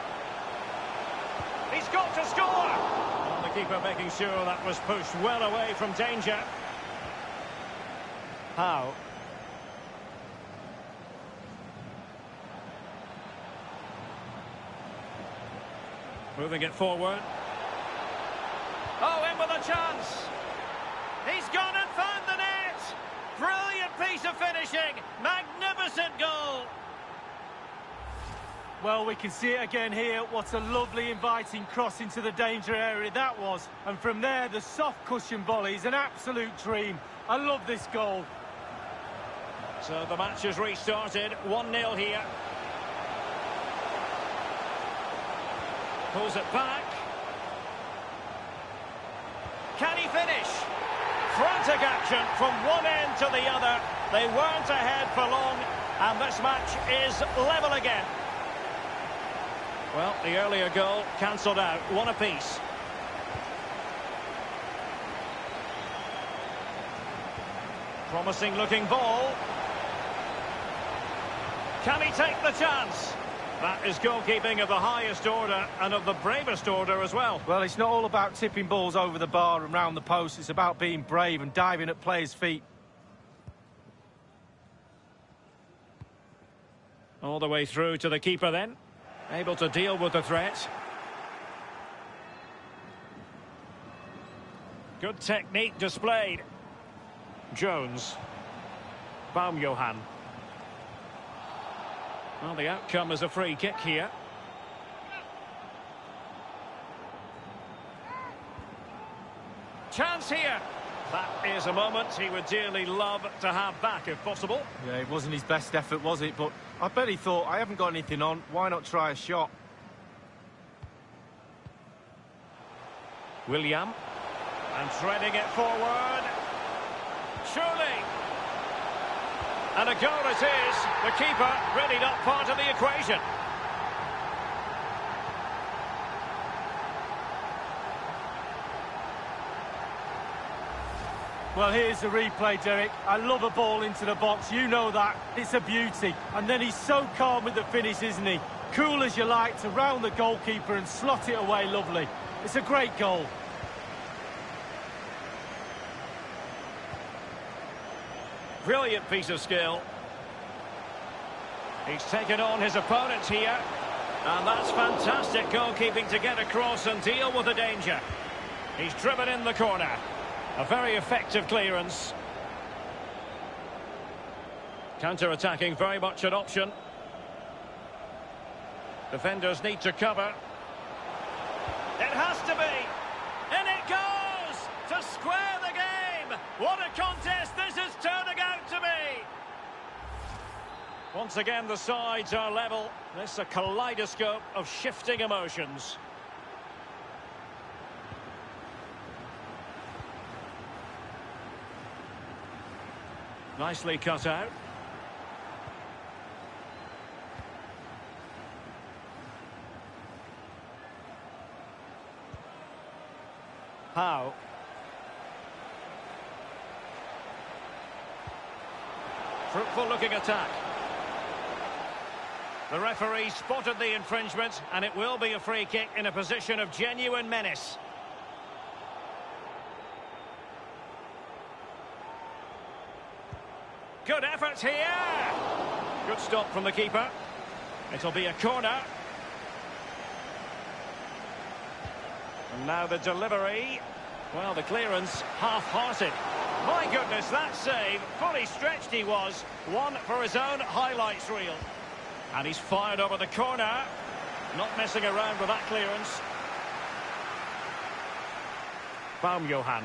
S1: He's got to score! And the keeper making sure that was pushed well away from danger. How? Moving it forward. Oh, in with a chance. He's gone and found the net. Brilliant piece of finishing. Magnificent goal.
S2: Well, we can see it again here. What a lovely, inviting cross into the danger area that was. And from there, the soft cushion volley is an absolute dream. I love this goal.
S1: So the match has restarted. one nil here. Pulls it back. Can he finish? Frantic action from one end to the other. They weren't ahead for long, and this match is level again. Well, the earlier goal cancelled out. One apiece. Promising looking ball. Can he take the chance? That is goalkeeping of the highest order and of the bravest order as well.
S2: Well, it's not all about tipping balls over the bar and round the post. It's about being brave and diving at players' feet.
S1: All the way through to the keeper then. Able to deal with the threat. Good technique displayed. Jones. Baumjohann. Well, the outcome is a free kick here. Chance here. That is a moment he would dearly love to have back if possible.
S2: Yeah, it wasn't his best effort, was it? But I bet he thought, I haven't got anything on. Why not try a shot?
S1: William. And threading it forward. Surely. And a goal it is. The keeper really not part of the equation.
S2: Well, here's the replay, Derek. I love a ball into the box, you know that. It's a beauty. And then he's so calm with the finish, isn't he? Cool as you like to round the goalkeeper and slot it away lovely. It's a great goal.
S1: Brilliant piece of skill. He's taken on his opponent here. And that's fantastic goalkeeping to get across and deal with the danger. He's driven in the corner. A very effective clearance. Counter-attacking, very much an option. Defenders need to cover. It has to be. And it goes to square the game. What a contest this is turning out to be. Once again, the sides are level. This is a kaleidoscope of shifting emotions. Nicely cut out. How? Fruitful looking attack. The referee spotted the infringement, and it will be a free kick in a position of genuine menace. Good effort here. Good stop from the keeper. It'll be a corner. And now the delivery. Well, the clearance half-hearted. My goodness, that save. Fully stretched he was. One for his own highlights reel. And he's fired over the corner. Not messing around with that clearance. Baumjohann.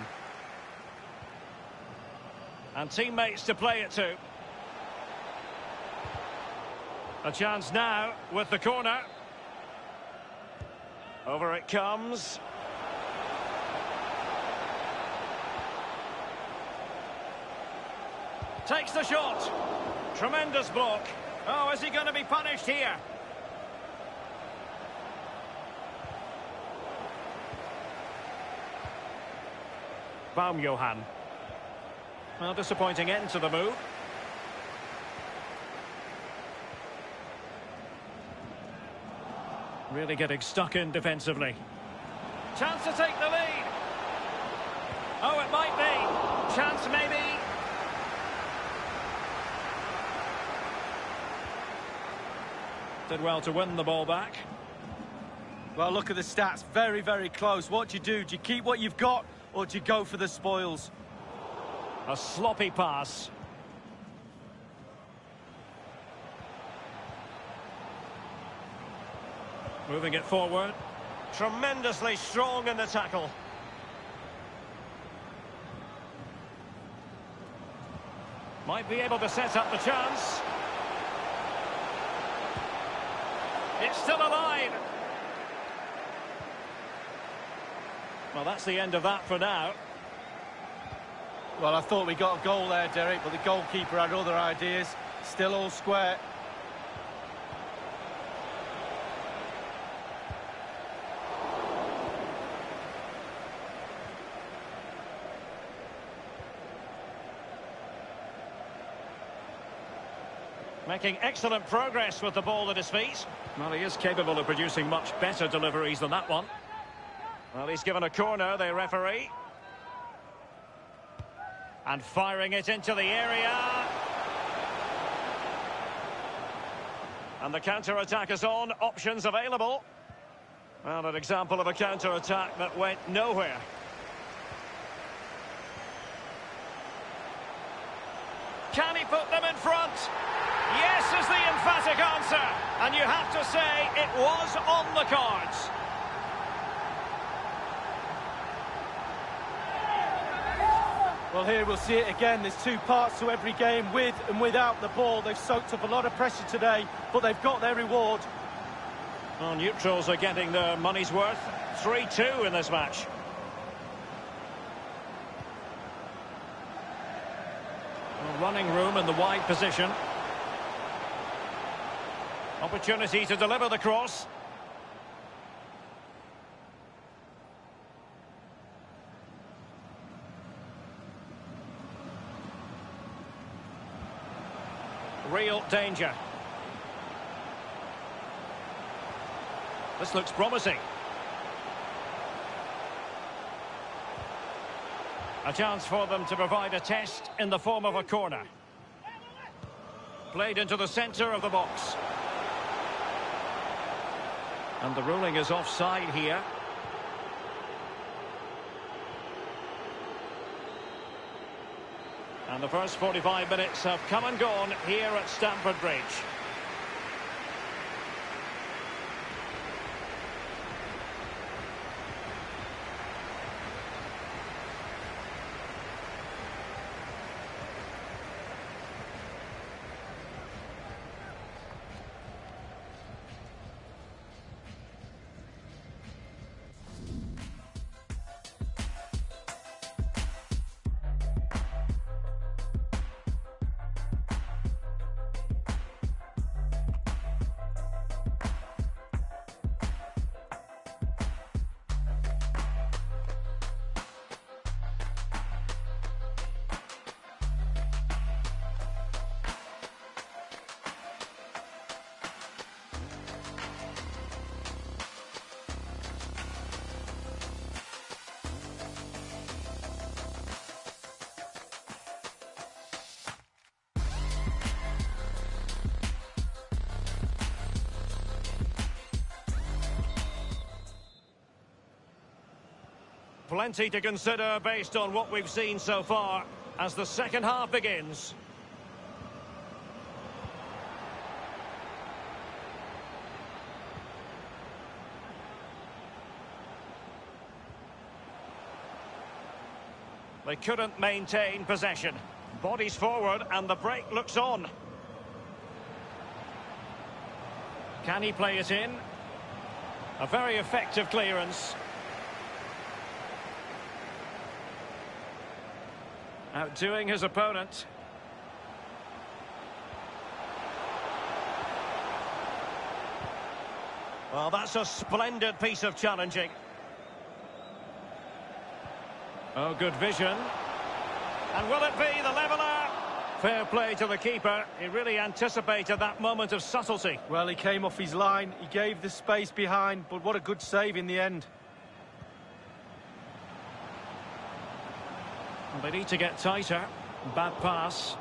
S1: And teammates to play it to. A chance now with the corner. Over it comes. Takes the shot. Tremendous block. Oh, is he going to be punished here? Baumjohann. Well, disappointing end to the move. Really getting stuck in defensively. Chance to take the lead. Oh, it might be. Chance maybe. Did well to win the ball back.
S2: Well, look at the stats. Very, very close. What do you do? Do you keep what you've got, or do you go for the spoils?
S1: A sloppy pass. Moving it forward. Tremendously strong in the tackle. Might be able to set up the chance. It's still alive. Well, that's the end of that for now.
S2: Well, I thought we got a goal there, Derek, but the goalkeeper had other ideas. Still all square.
S1: Making excellent progress with the ball at his feet. Well, he is capable of producing much better deliveries than that one. Well, he's given a corner, the referee. And firing it into the area. And the counter-attack is on. Options available. Well, an example of a counter-attack that went nowhere. Can he put them in front? Yes is the emphatic answer. And you have to say it was on the cards.
S2: Well, here we'll see it again. There's two parts to every game, with and without the ball. They've soaked up a lot of pressure today, but they've got their reward.
S1: Well, neutrals are getting their money's worth. three two in this match. Well, Running room in the wide position. Opportunity to deliver the cross. Real danger. This looks promising. A chance for them to provide a test in the form of a corner. Played into the centre of the box. And the ruling is offside here. And the first forty-five minutes have come and gone here at Stamford Bridge. Plenty to consider based on what we've seen so far as the second half begins. They couldn't maintain possession. Bodies forward and the break looks on. Can he play it in? A very effective clearance. Outdoing his opponent. Well, that's a splendid piece of challenging. Oh, good vision. And will it be the leveller? Fair play to the keeper. He really anticipated that moment of subtlety.
S2: Well, he came off his line. He gave the space behind, but what a good save in the end.
S1: They need to get tighter. Bad pass.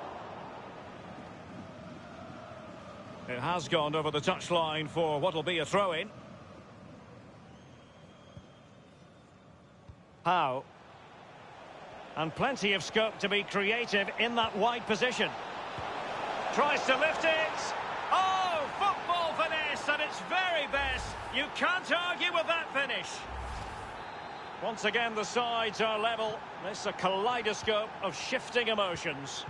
S1: It has gone over the touchline for what will be a throw-in. How? And plenty of scope to be creative in that wide position. Tries to lift it. Oh, football finesse at its very best. You can't argue with that finish. Once again, the sides are level. This is a kaleidoscope of shifting emotions.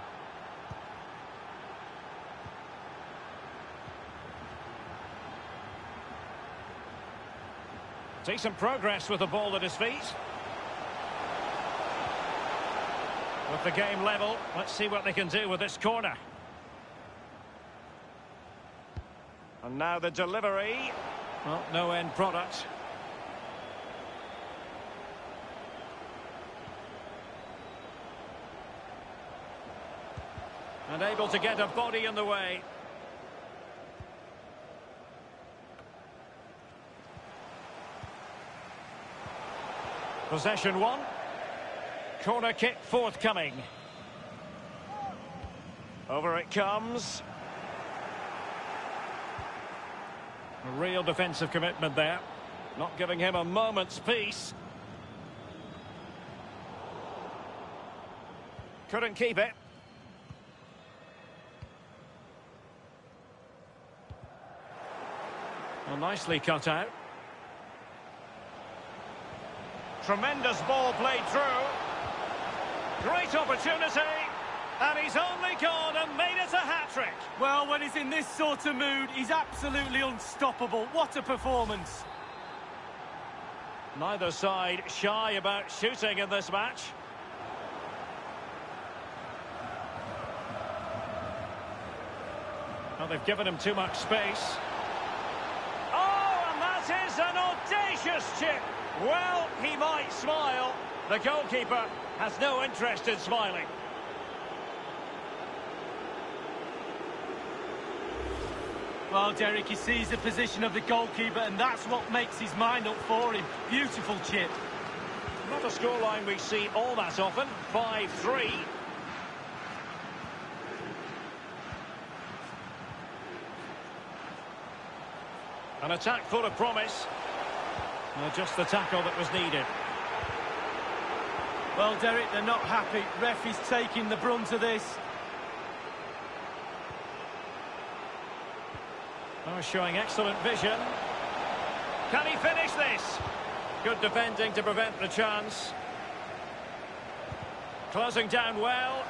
S1: Decent progress with the ball at his feet. With the game level, let's see what they can do with this corner. And now the delivery. Well, no end product. And able to get a body in the way. Possession one. Corner kick forthcoming. Over it comes. A real defensive commitment there. Not giving him a moment's peace. Couldn't keep it. Well, nicely cut out. Tremendous ball played through. Great opportunity. And he's only gone and made it a hat-trick.
S2: Well, when he's in this sort of mood, he's absolutely unstoppable. What a performance.
S1: Neither side shy about shooting in this match. Well, they've given him too much space. Oh, and that is an audacious chip. Well, he might smile. The goalkeeper has no interest in smiling.
S2: Well, Derek, he sees the position of the goalkeeper, and that's what makes his mind up for him. Beautiful chip.
S1: Not a scoreline we see all that often. five three. An attack full of promise. Uh, just the tackle that was needed.
S2: Well, Derek, they're not happy. Ref is taking the brunt of this.
S1: Oh, showing excellent vision. Can he finish this? Good defending to prevent the chance. Closing down well.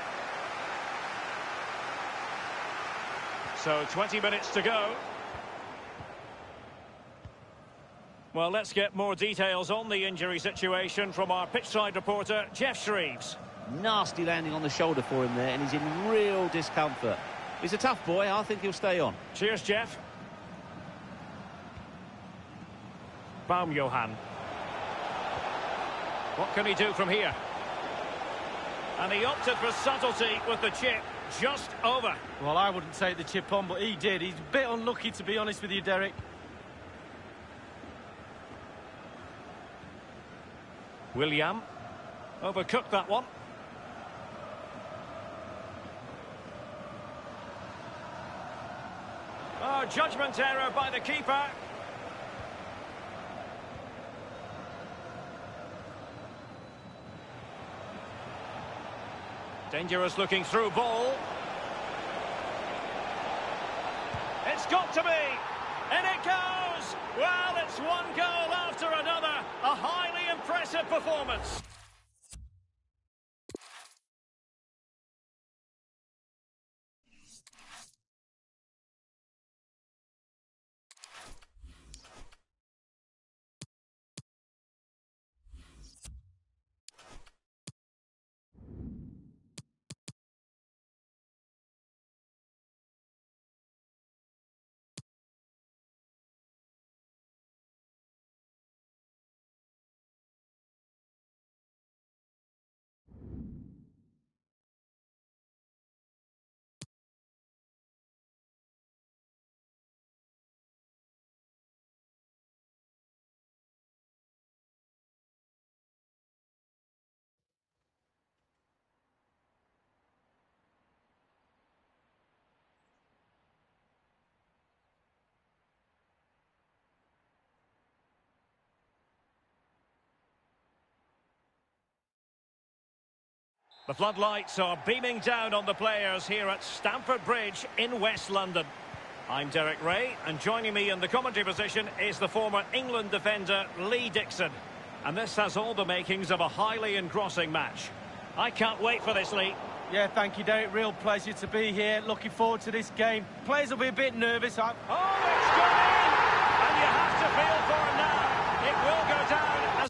S1: So twenty minutes to go. Well, let's get more details on the injury situation from our pitchside reporter, Jeff Shreves.
S3: Nasty landing on the shoulder for him there, and he's in real discomfort. He's a tough boy. I think he'll stay on.
S1: Cheers, Jeff. Baum-Johann. What can he do from here? And he opted for subtlety with the chip just over.
S2: Well, I wouldn't take the chip on, but he did. He's a bit unlucky, to be honest with you, Derek.
S1: William. Overcooked that one. Oh, judgment error by the keeper. Dangerous looking through ball. It's got to be. And it goes. Well, it's one goal after another. A highly impressive performance. The floodlights are beaming down on the players here at Stamford Bridge in West London. I'm Derek Ray, and joining me in the commentary position is the former England defender Lee Dixon. And this has all the makings of a highly engrossing match. I can't wait for this, Lee.
S2: Yeah, thank you, Derek. Real pleasure to be here. Looking forward to this game. Players will be a bit nervous. I...
S1: Oh, it's gone in! And you have to feel for him now. It will go down as...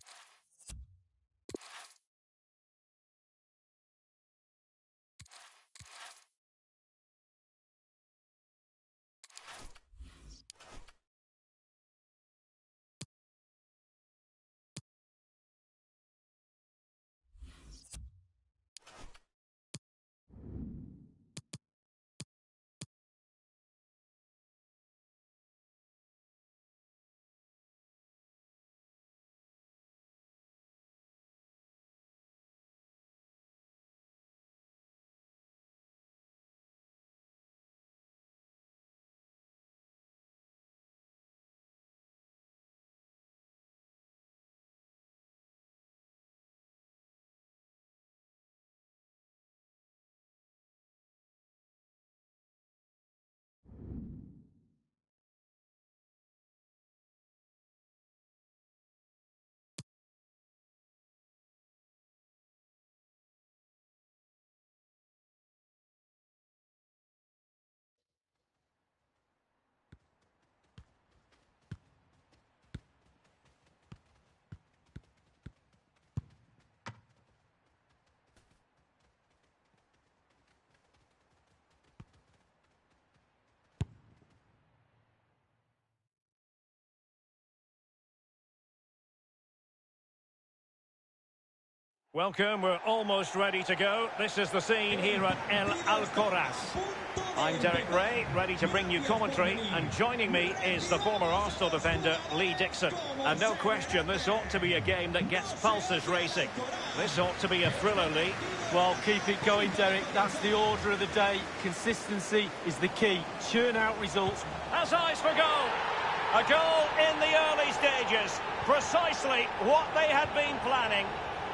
S1: Welcome, we're almost ready to go. This is the scene here at El Alcoraz. I'm Derek Ray, ready to bring you commentary, and joining me is the former Arsenal defender, Lee Dixon. And no question, this ought to be a game that gets pulses racing. This ought to be a thriller, Lee.
S2: Well, keep it going, Derek. That's the order of the day. Consistency is the key. Churn out results.
S1: Has eyes for goal. A goal in the early stages. Precisely what they had been planning.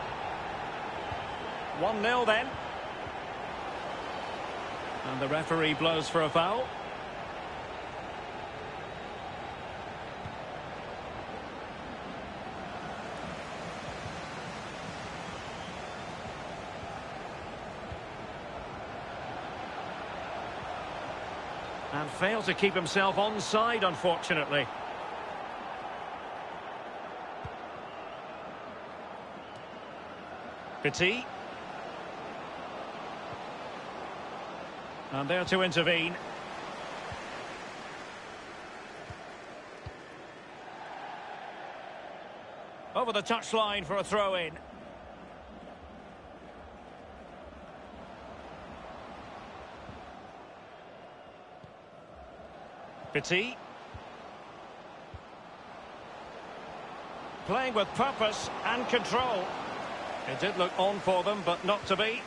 S1: one nil then. And the referee blows for a foul. And failed to keep himself onside, unfortunately. Petit. And there to intervene. Over the touchline for a throw-in. Petit. Playing with purpose and control. It did look on for them, but not to be.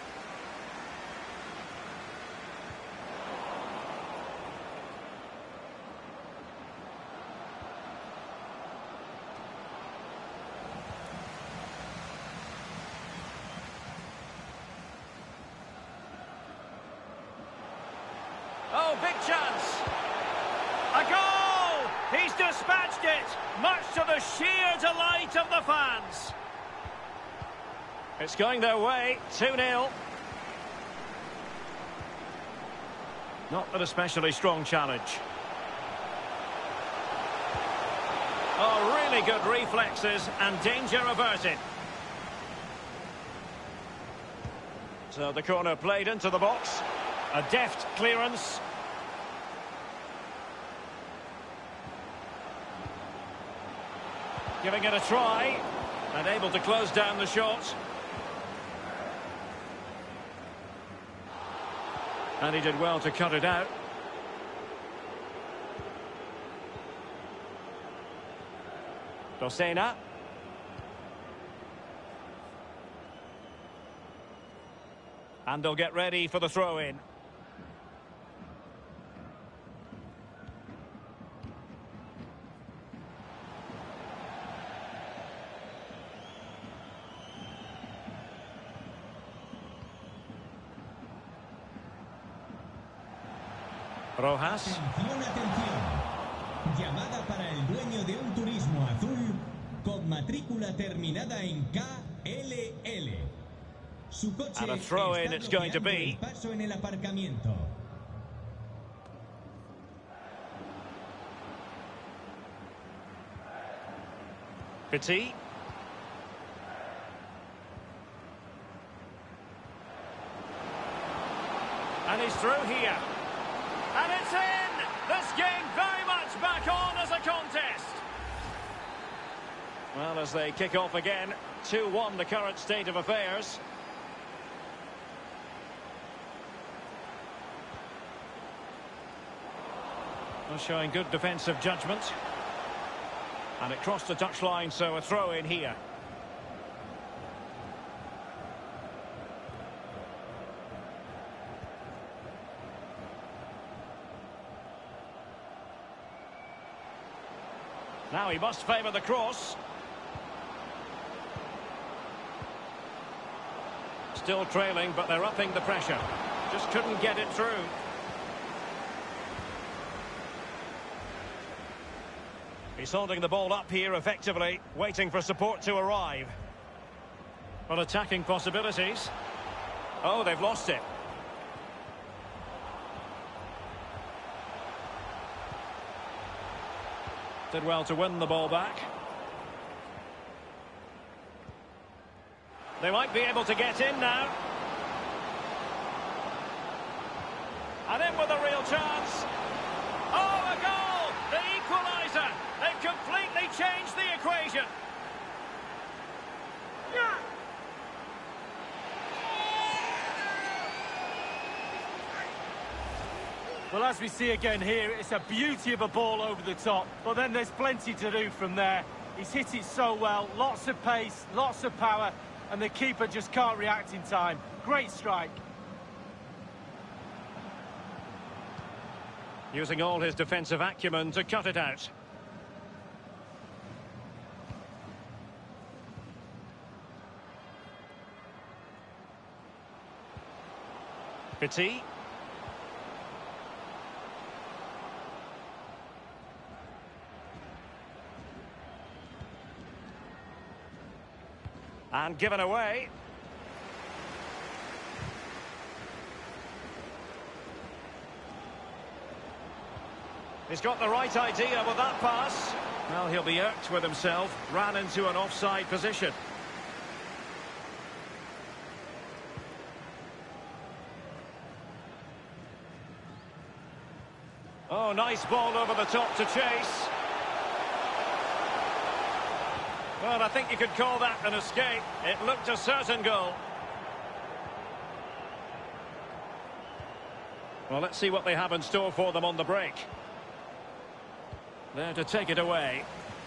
S1: Oh, big chance. A goal! He's dispatched it, much to the sheer delight of the fans. It's going their way, two nil. Not an especially strong challenge. Oh, really good reflexes and danger averted. So the corner played into the box. A deft clearance. Giving it a try. And able to close down the shot. And he did well to cut it out. Dosena. And they'll get ready for the throw-in. Rojas.
S4: Atención, atención. Llamada para el dueño de un turismo azul con matrícula terminada en K L L. Su coche
S1: And a throw-in it's going to be.
S4: el paso en el aparcamiento.
S1: Petit. And he's through here. And it's in! This game very much back on as a contest. Well, as they kick off again, two one the current state of affairs. Well, showing good defensive judgment. And it crossed the touchline, so a throw in here. Now he must favour the cross. Still trailing, but they're upping the pressure. Just couldn't get it through. He's holding the ball up here effectively, waiting for support to arrive. Well, attacking possibilities. Oh, they've lost it. Did well to win the ball back. They might be able to get in now. And in with a real chance. Oh, a goal! The equaliser! They've completely changed the equation.
S2: as we see again here, it's a beauty of a ball over the top, but then there's plenty to do from there. He's hit it so well, lots of pace, lots of power, and the keeper just can't react in time. Great strike.
S1: Using all his defensive acumen to cut it out. Petit. And given away. He's got the right idea with that pass. Well, he'll be irked with himself. Ran into an offside position. Oh, nice ball over the top to chase. Well, I think you could call that an escape. It looked a certain goal. Well, let's see what they have in store for them on the break. There to take it away.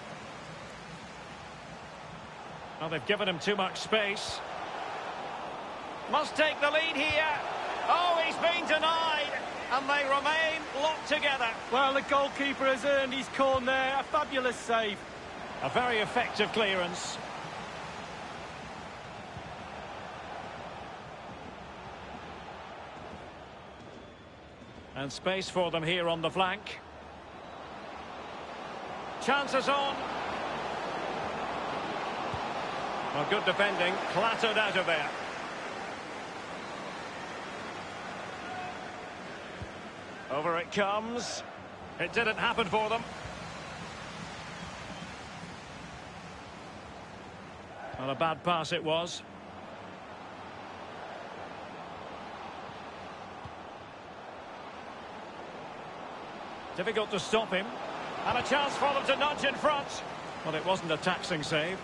S1: Well, they've given him too much space. Must take the lead here. Oh, he's been denied. And they remain locked together.
S2: Well, the goalkeeper has earned his corner there. A fabulous save.
S1: A very effective clearance. And space for them here on the flank. Chances on. Well, good defending. Clattered out of there. Over it comes. It didn't happen for them. Well, a bad pass it was. Difficult to stop him. And a chance for them to nudge in front. Well, it wasn't a taxing save.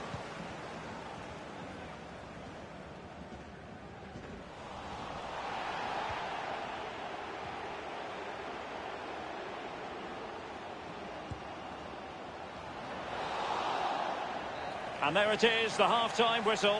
S1: And there it is, the half-time whistle.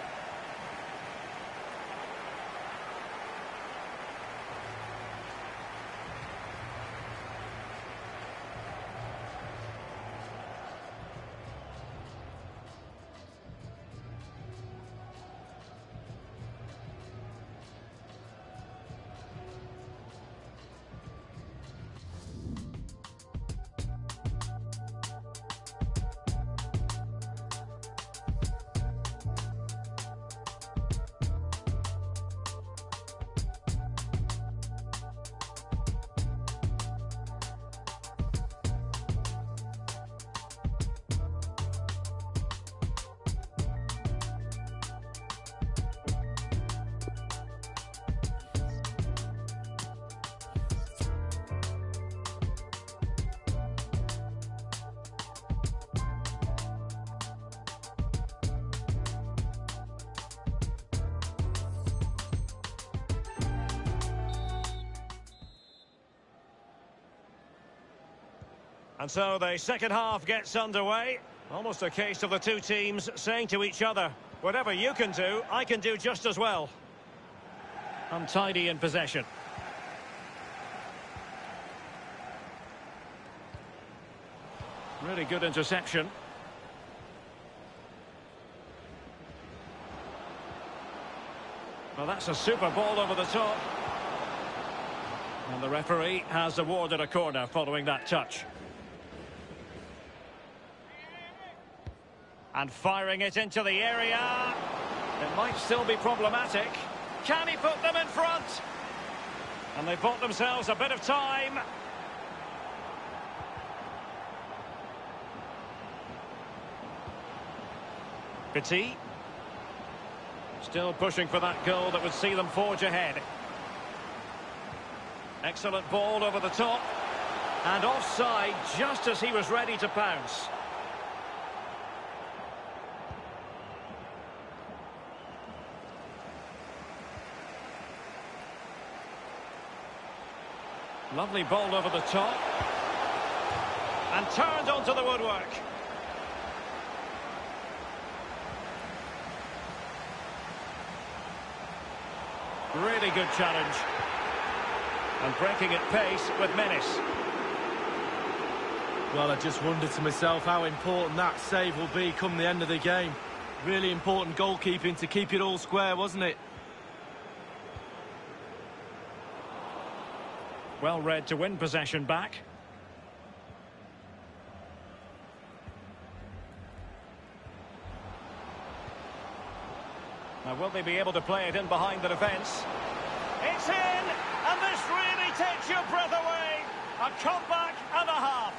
S1: And so the second half gets underway. Almost a case of the two teams saying to each other, whatever you can do, I can do just as well. Untidy in possession. Really good interception. Well, that's a super ball over the top. And the referee has awarded a corner following that touch. And firing it into the area. It might still be problematic. Can he put them in front? And they've bought themselves a bit of time. Petit. Still pushing for that goal that would see them forge ahead. Excellent ball over the top. And offside just as he was ready to pounce. Lovely ball over the top. And turned onto the woodwork. Really good challenge. And breaking at pace with menace.
S2: Well, I just wondered to myself how important that save will be come the end of the game. Really important goalkeeping to keep it all square, wasn't it?
S1: Well read to win possession back. Now, will they be able to play it in behind the defence? It's in! And this really takes your breath away! A comeback and a half.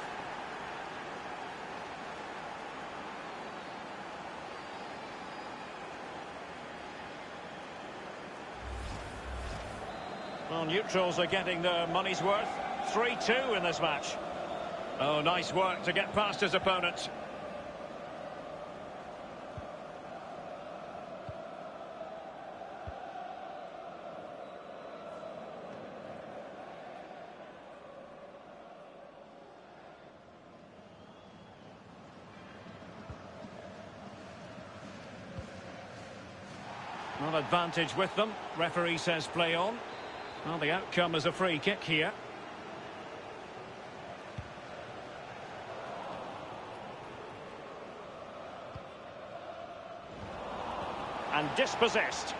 S1: Well, neutrals are getting their money's worth. three two in this match. Oh, nice work to get past his opponent. Well, advantage with them. Referee says play on. Well, the outcome is a free kick here. And dispossessed.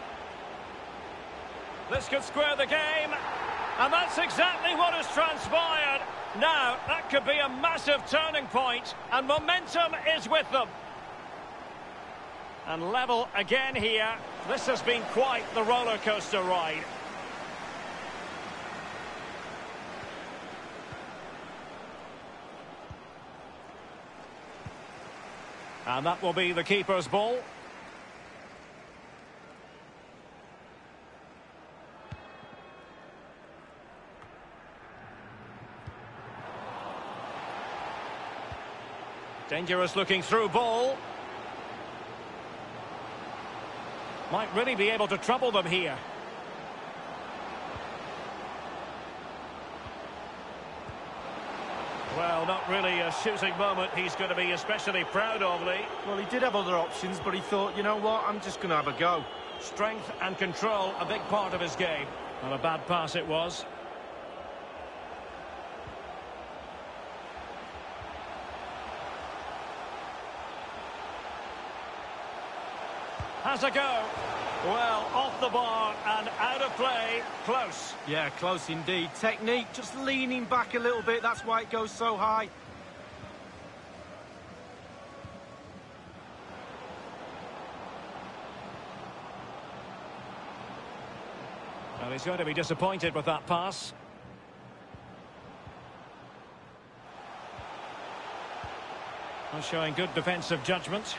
S1: This could square the game. And that's exactly what has transpired. Now, that could be a massive turning point, and momentum is with them. And level again here. This has been quite the roller coaster ride. And that will be the keeper's ball. Dangerous looking through ball. Might really be able to trouble them here. Well, not really a shooting moment he's going to be especially proud of, Lee.
S2: Well, he did have other options, but he thought, you know what, I'm just going to have a go.
S1: Strength and control, a big part of his game. Well, a bad pass it was. Has a go. Well, off the bar and out of play. Close.
S2: Yeah, close indeed. Technique, just leaning back a little bit. That's why it goes so high.
S1: Well, he's going to be disappointed with that pass. Well, showing good defensive judgment.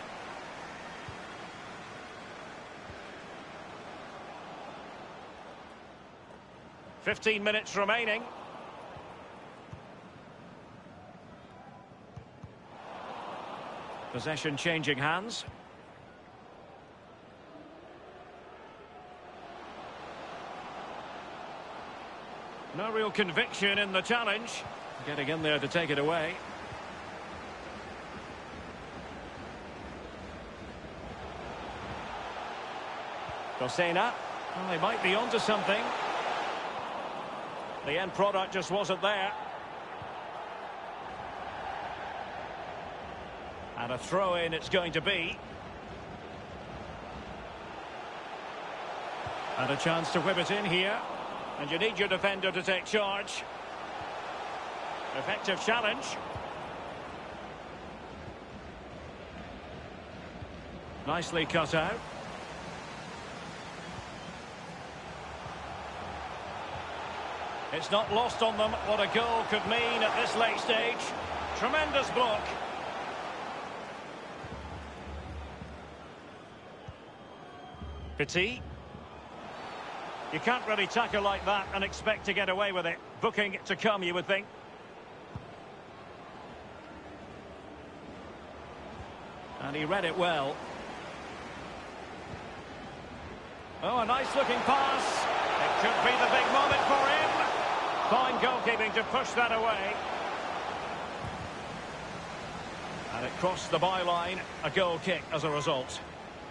S1: Fifteen minutes remaining. Possession changing hands. No real conviction in the challenge. Getting in there to take it away. Cosena. Well, they might be onto something. The end product just wasn't there. And a throw-in it's going to be. And a chance to whip it in here. And you need your defender to take charge. Effective challenge. Nicely cut out. It's not lost on them what a goal could mean at this late stage. Tremendous block. Petit. You can't really tackle like that and expect to get away with it. Booking to come, you would think. And he read it well. Oh, a nice looking pass. It could be the big moment for him. Fine goalkeeping to push that away. And it crossed the byline, a goal kick as a result.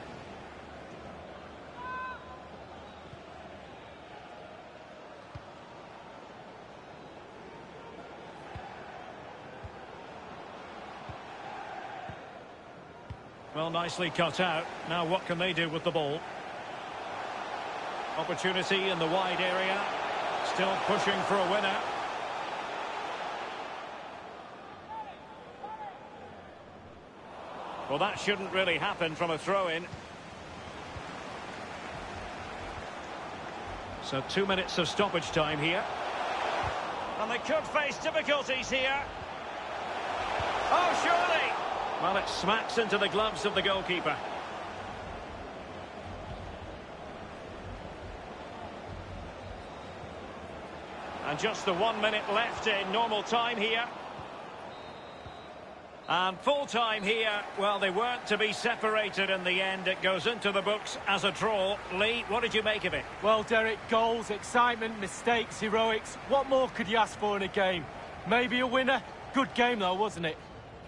S1: Well, nicely cut out. Now what can they do with the ball? Opportunity in the wide area. Still pushing for a winner. Well, that shouldn't really happen from a throw-in. So two minutes of stoppage time here. And they could face difficulties here. Oh, surely! Well, it smacks into the gloves of the goalkeeper. And just the one minute left in normal time here. And full time here, well, they weren't to be separated in the end. It goes into the books as a draw. Lee, what did you make of it?
S2: Well, Derek, goals, excitement, mistakes, heroics. What more could you ask for in a game? Maybe a winner? Good game, though, wasn't it?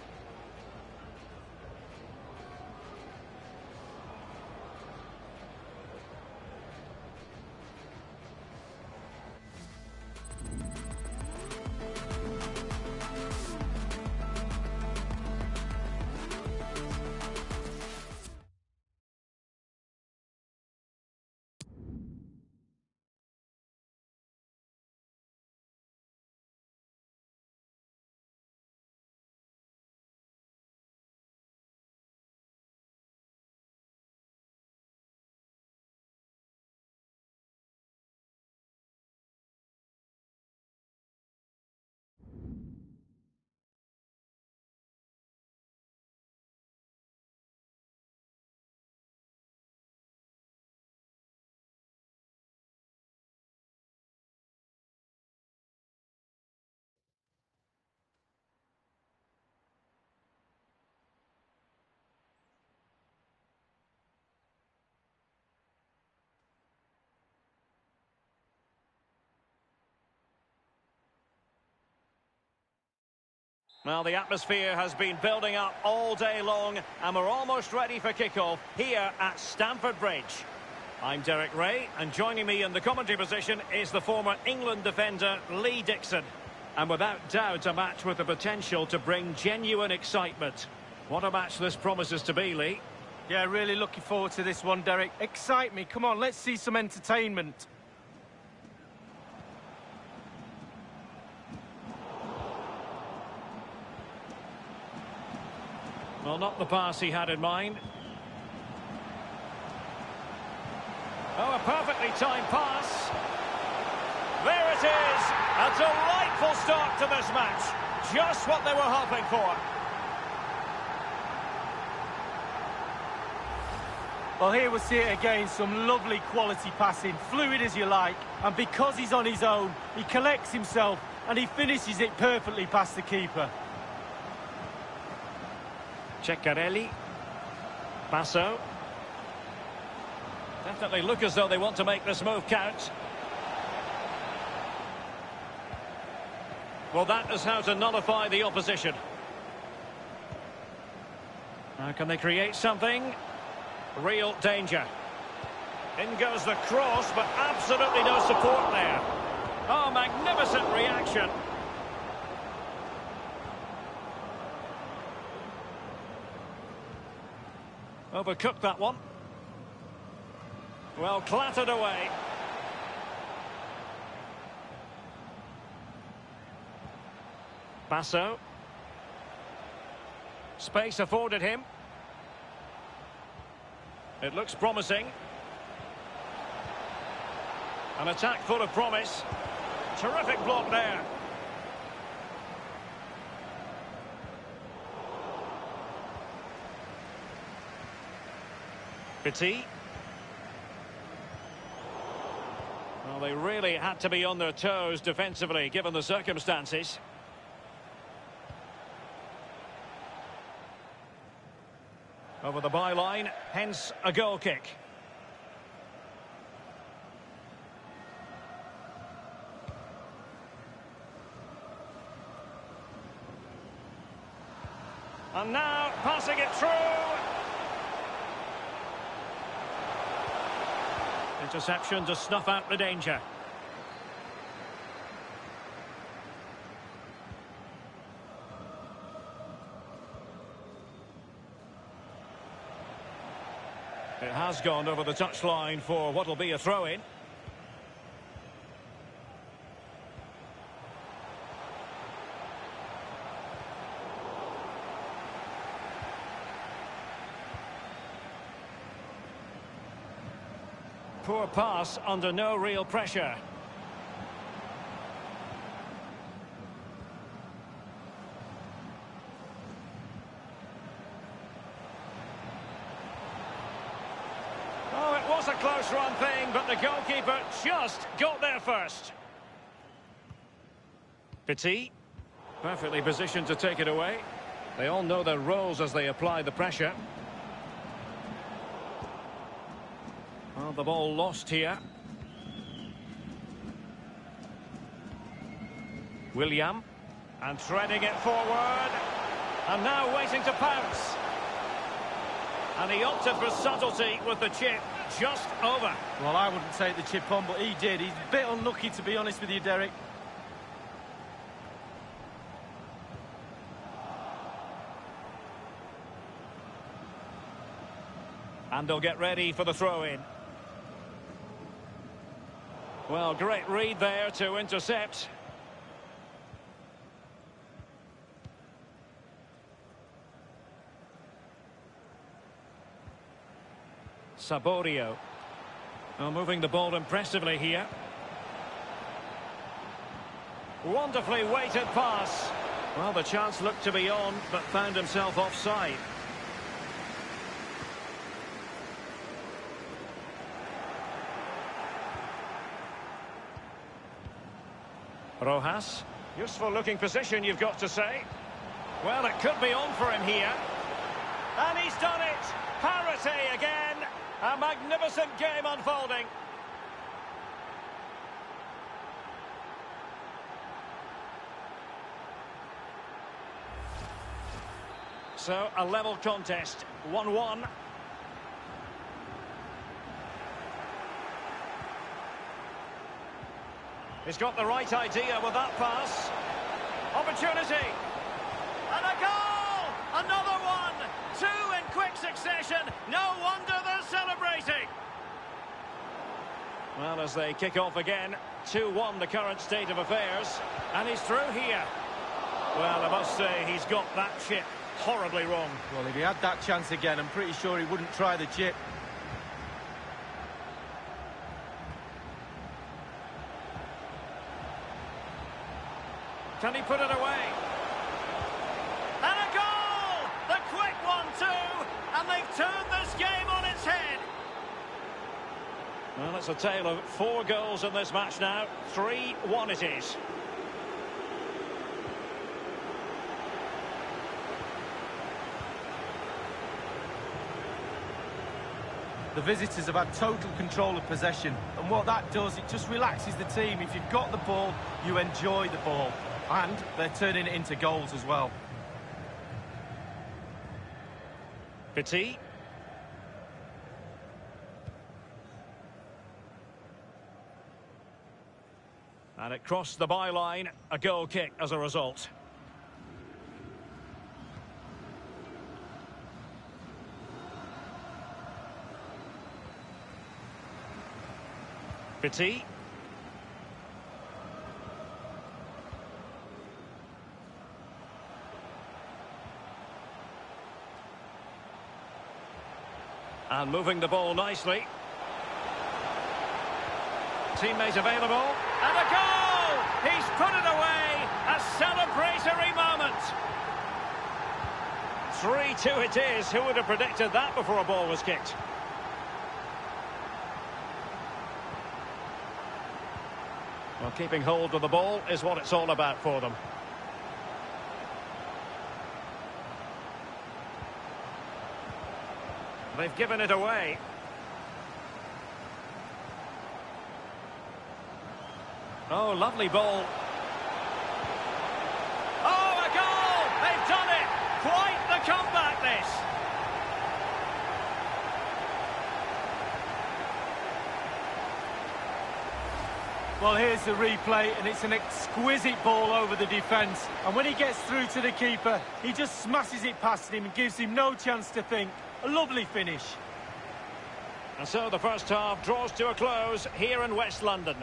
S1: Well, the atmosphere has been building up all day long, and we're almost ready for kickoff here at Stamford Bridge. I'm Derek Ray, and joining me in the commentary position is the former England defender Lee Dixon. And without doubt, a match with the potential to bring genuine excitement. What a match this promises to be, Lee.
S2: Yeah, really looking forward to this one, Derek. Excite me. Come on, let's see some entertainment.
S1: Well, not the pass he had in mind. Oh, a perfectly timed pass. There it is. A delightful start to this match. Just what they were hoping for.
S2: Well, here we'll see it again. Some lovely quality passing. Fluid as you like. And because he's on his own, he collects himself and he finishes it perfectly past the keeper.
S1: Ceccarelli. Basso. Definitely look as though they want to make this move count. Well, that is how to nullify the opposition. Now, can they create something? Real danger. In goes the cross, but absolutely no support there. Oh, magnificent reaction. Overcooked that one. Well, clattered away. Basso. Space afforded him. It looks promising. An attack full of promise. Terrific block there. Petit. Well, they really had to be on their toes defensively, given the circumstances. Over the byline, hence a goal kick. And now passing it through. Interception to snuff out the danger. It has gone over the touchline for what will be a throw-in. Poor pass under no real pressure. Oh, it was a close run thing, but the goalkeeper just got there first. Petit, perfectly positioned to take it away. They all know their roles as they apply the pressure. Well, the ball lost here. William, and threading it forward. And now waiting to pounce. And he opted for subtlety with the chip just over.
S2: Well, I wouldn't take the chip on, but he did. He's a bit unlucky, to be honest with you, Derek.
S1: And they'll get ready for the throw-in. Well, great read there to intercept. Saborio. Well, moving the ball impressively here. Wonderfully weighted pass. Well, the chance looked to be on, but found himself offside. Rojas. Useful looking position, you've got to say. Well, it could be on for him here. And he's done it! Parity again! A magnificent game unfolding. So, a level contest, one one. He's got the right idea with that pass. Opportunity. And a goal! Another one! Two in quick succession. No wonder they're celebrating. Well, as they kick off again, two one the current state of affairs. And he's through here. Well, I must say, he's got that chip horribly wrong.
S2: Well, if he had that chance again, I'm pretty sure he wouldn't try the chip.
S1: Can he put it away? And a goal! The quick one too! And they've turned this game on its head. Well, it's a tale of four goals in this match now. three one it is.
S2: The visitors have had total control of possession, and what that does, it just relaxes the team. If you've got the ball, you enjoy the ball, and they're turning it into goals as well.
S1: Petit. And it crossed the byline, a goal kick as a result. Petit. And moving the ball nicely. Teammate available. And a goal! He's put it away! A celebratory moment! three two it is. Who would have predicted that before a ball was kicked? Well, keeping hold of the ball is what it's all about for them. They've given it away. Oh, lovely ball. Oh, a goal! They've done it! Quite the
S2: There's the replay, and it's an exquisite ball over the defence. And when he gets through to the keeper, he just smashes it past him and gives him no chance to think. A lovely finish.
S1: And so the first half draws to a close here in West London.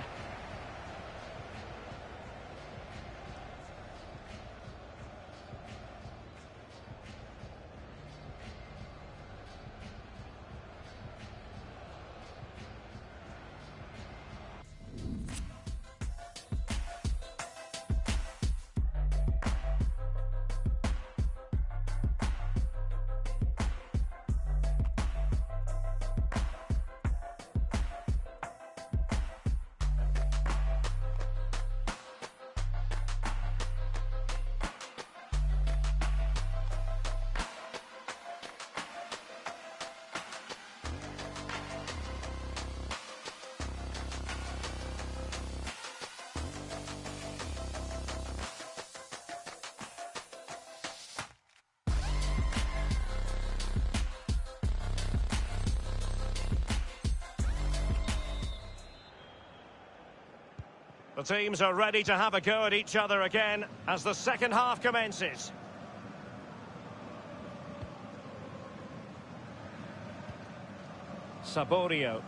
S1: The teams are ready to have a go at each other again as the second half commences. Saborio.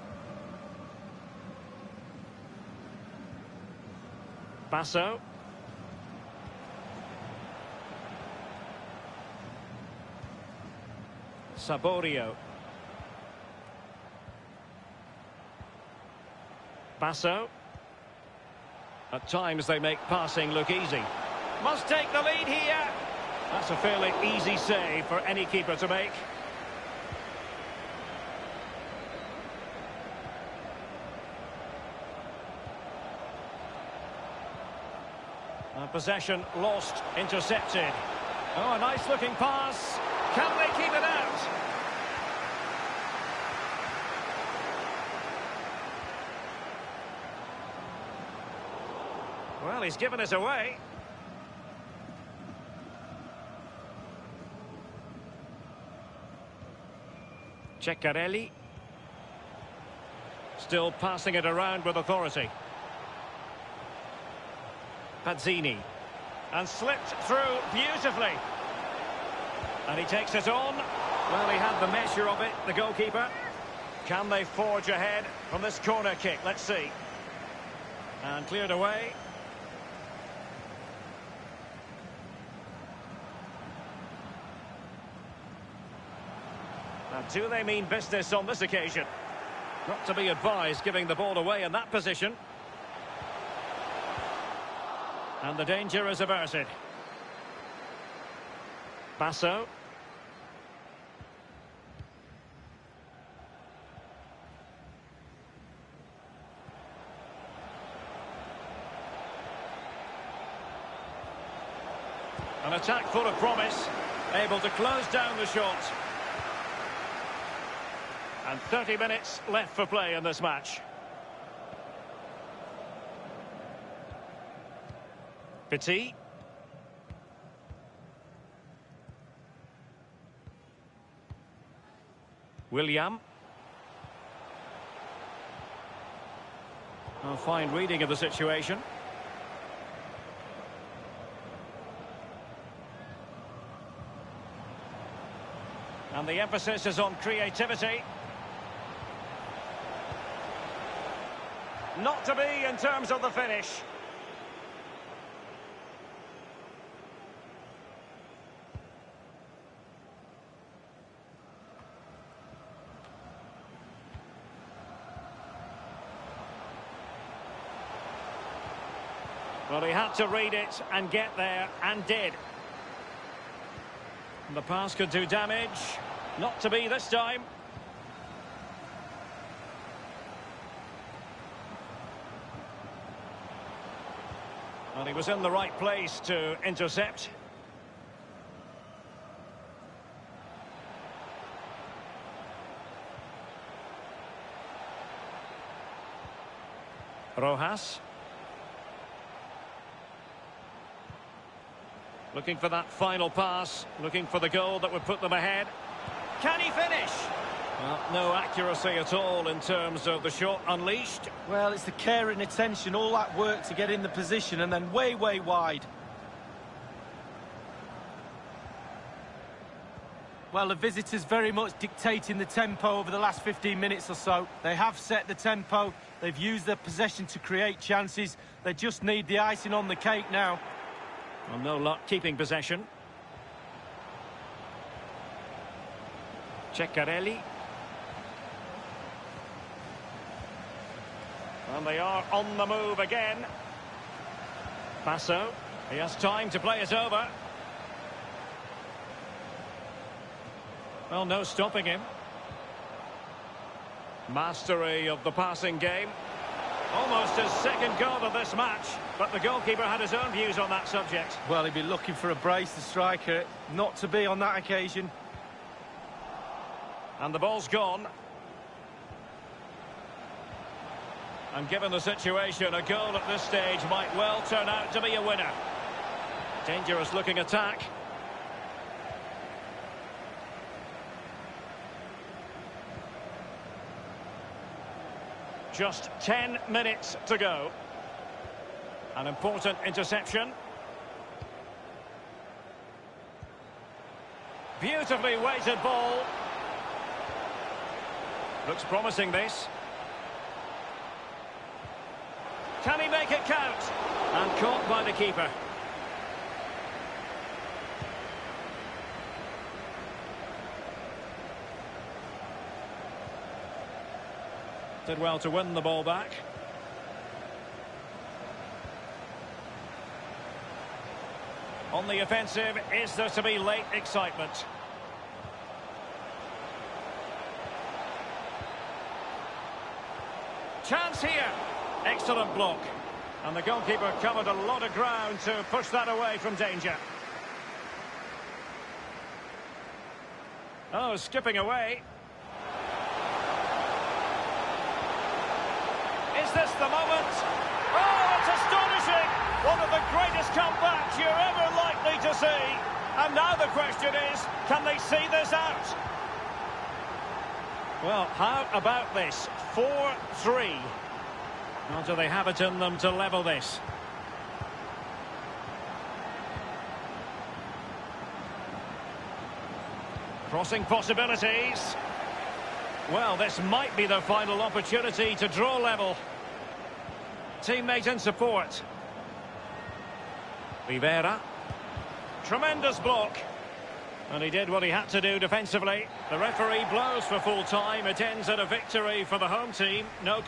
S1: Basso. Saborio. Basso. At times they make passing look easy. Must take the lead here. That's a fairly easy save for any keeper to make. And possession lost, intercepted. Oh, a nice looking pass. Can they keep it out? Well, he's given it away. Ceccarelli. Still passing it around with authority. Pazzini. And slipped through beautifully. And he takes it on. Well, he had the measure of it, the goalkeeper. Can they forge ahead from this corner kick? Let's see. And cleared away. Now, do they mean business on this occasion? Not to be advised giving the ball away in that position. And the danger is averted. Basso. An attack full of promise, able to close down the shot. And thirty minutes left for play in this match. Petit. William. A fine reading of the situation. And the emphasis is on creativity. Not to be in terms of the finish. Well, he had to read it and get there, and did. And the pass could do damage. Not to be this time. And he was in the right place to intercept. Rojas. Looking for that final pass, looking for the goal that would put them ahead. Can he finish? Well, no accuracy at all in terms of the shot unleashed.
S2: Well, it's the care and attention, all that work to get in the position and then way, way wide. Well, the visitors very much dictating the tempo over the last fifteen minutes or so. They have set the tempo, they've used their possession to create chances. They just need the icing on the cake now.
S1: Well, no luck keeping possession. Ceccarelli. And they are on the move again. Basso. He has time to play it over. Well, no stopping him. Mastery of the passing game. Almost his second goal of this match, but the goalkeeper had his own views on that subject.
S2: Well, he'd be looking for a brace, the striker, not to be on that occasion.
S1: And the ball's gone. And given the situation, a goal at this stage might well turn out to be a winner. Dangerous looking attack. Just ten minutes to go. An important interception. Beautifully weighted ball. Looks promising, this. Can he make it count? And caught by the keeper. Did well to win the ball back. On the offensive, is there to be late excitement? Chance here. Excellent block. And the goalkeeper covered a lot of ground to push that away from danger. Oh, skipping away. Is this the moment? Oh, it's astonishing! One of the greatest comebacks you're ever likely to see. And now the question is, can they see this out? Well, how about this? four three. Or do they have it in them to level this? Crossing possibilities. Well, this might be the final opportunity to draw level. Teammate in support. Rivera. Tremendous block. And he did what he had to do defensively. The referee blows for full time. It ends in a victory for the home team. No.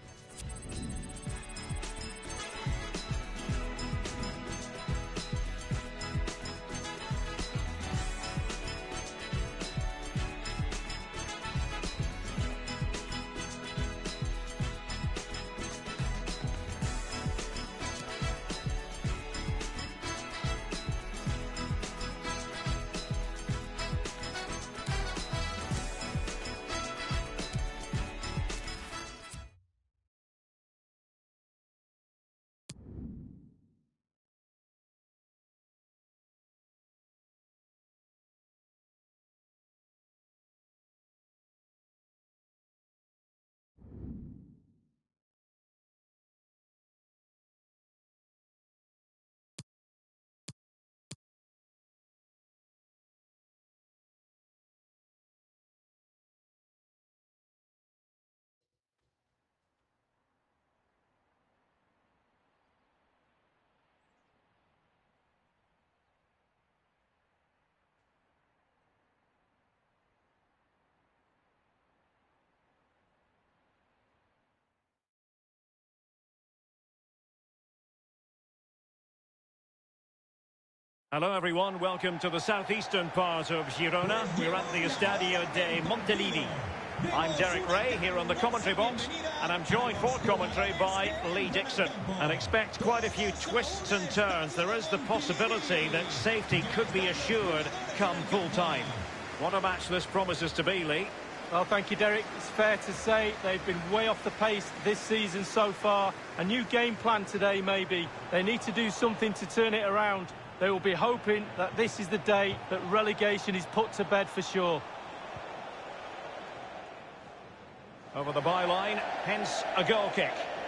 S1: Hello everyone, welcome to the southeastern part of Girona. We're at the Estadio de Montilivi. I'm Derek Ray here on the commentary box, and I'm joined for commentary by Lee Dixon. And expect quite a few twists and turns. There is the possibility that safety could be assured come full time. What a match this promises to be, Lee.
S2: Well, thank you, Derek. It's fair to say they've been way off the pace this season so far. A new game plan today, maybe. They need to do something to turn it around. They will be hoping that this is the day that relegation is put to bed for sure.
S1: Over the byline, hence a goal kick.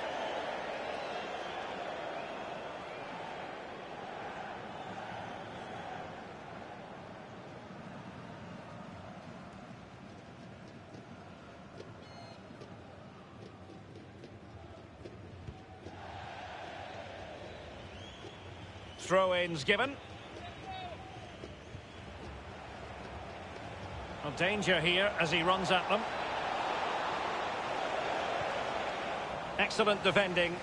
S1: Throw-ins given. A danger here as he runs at them. Excellent defending.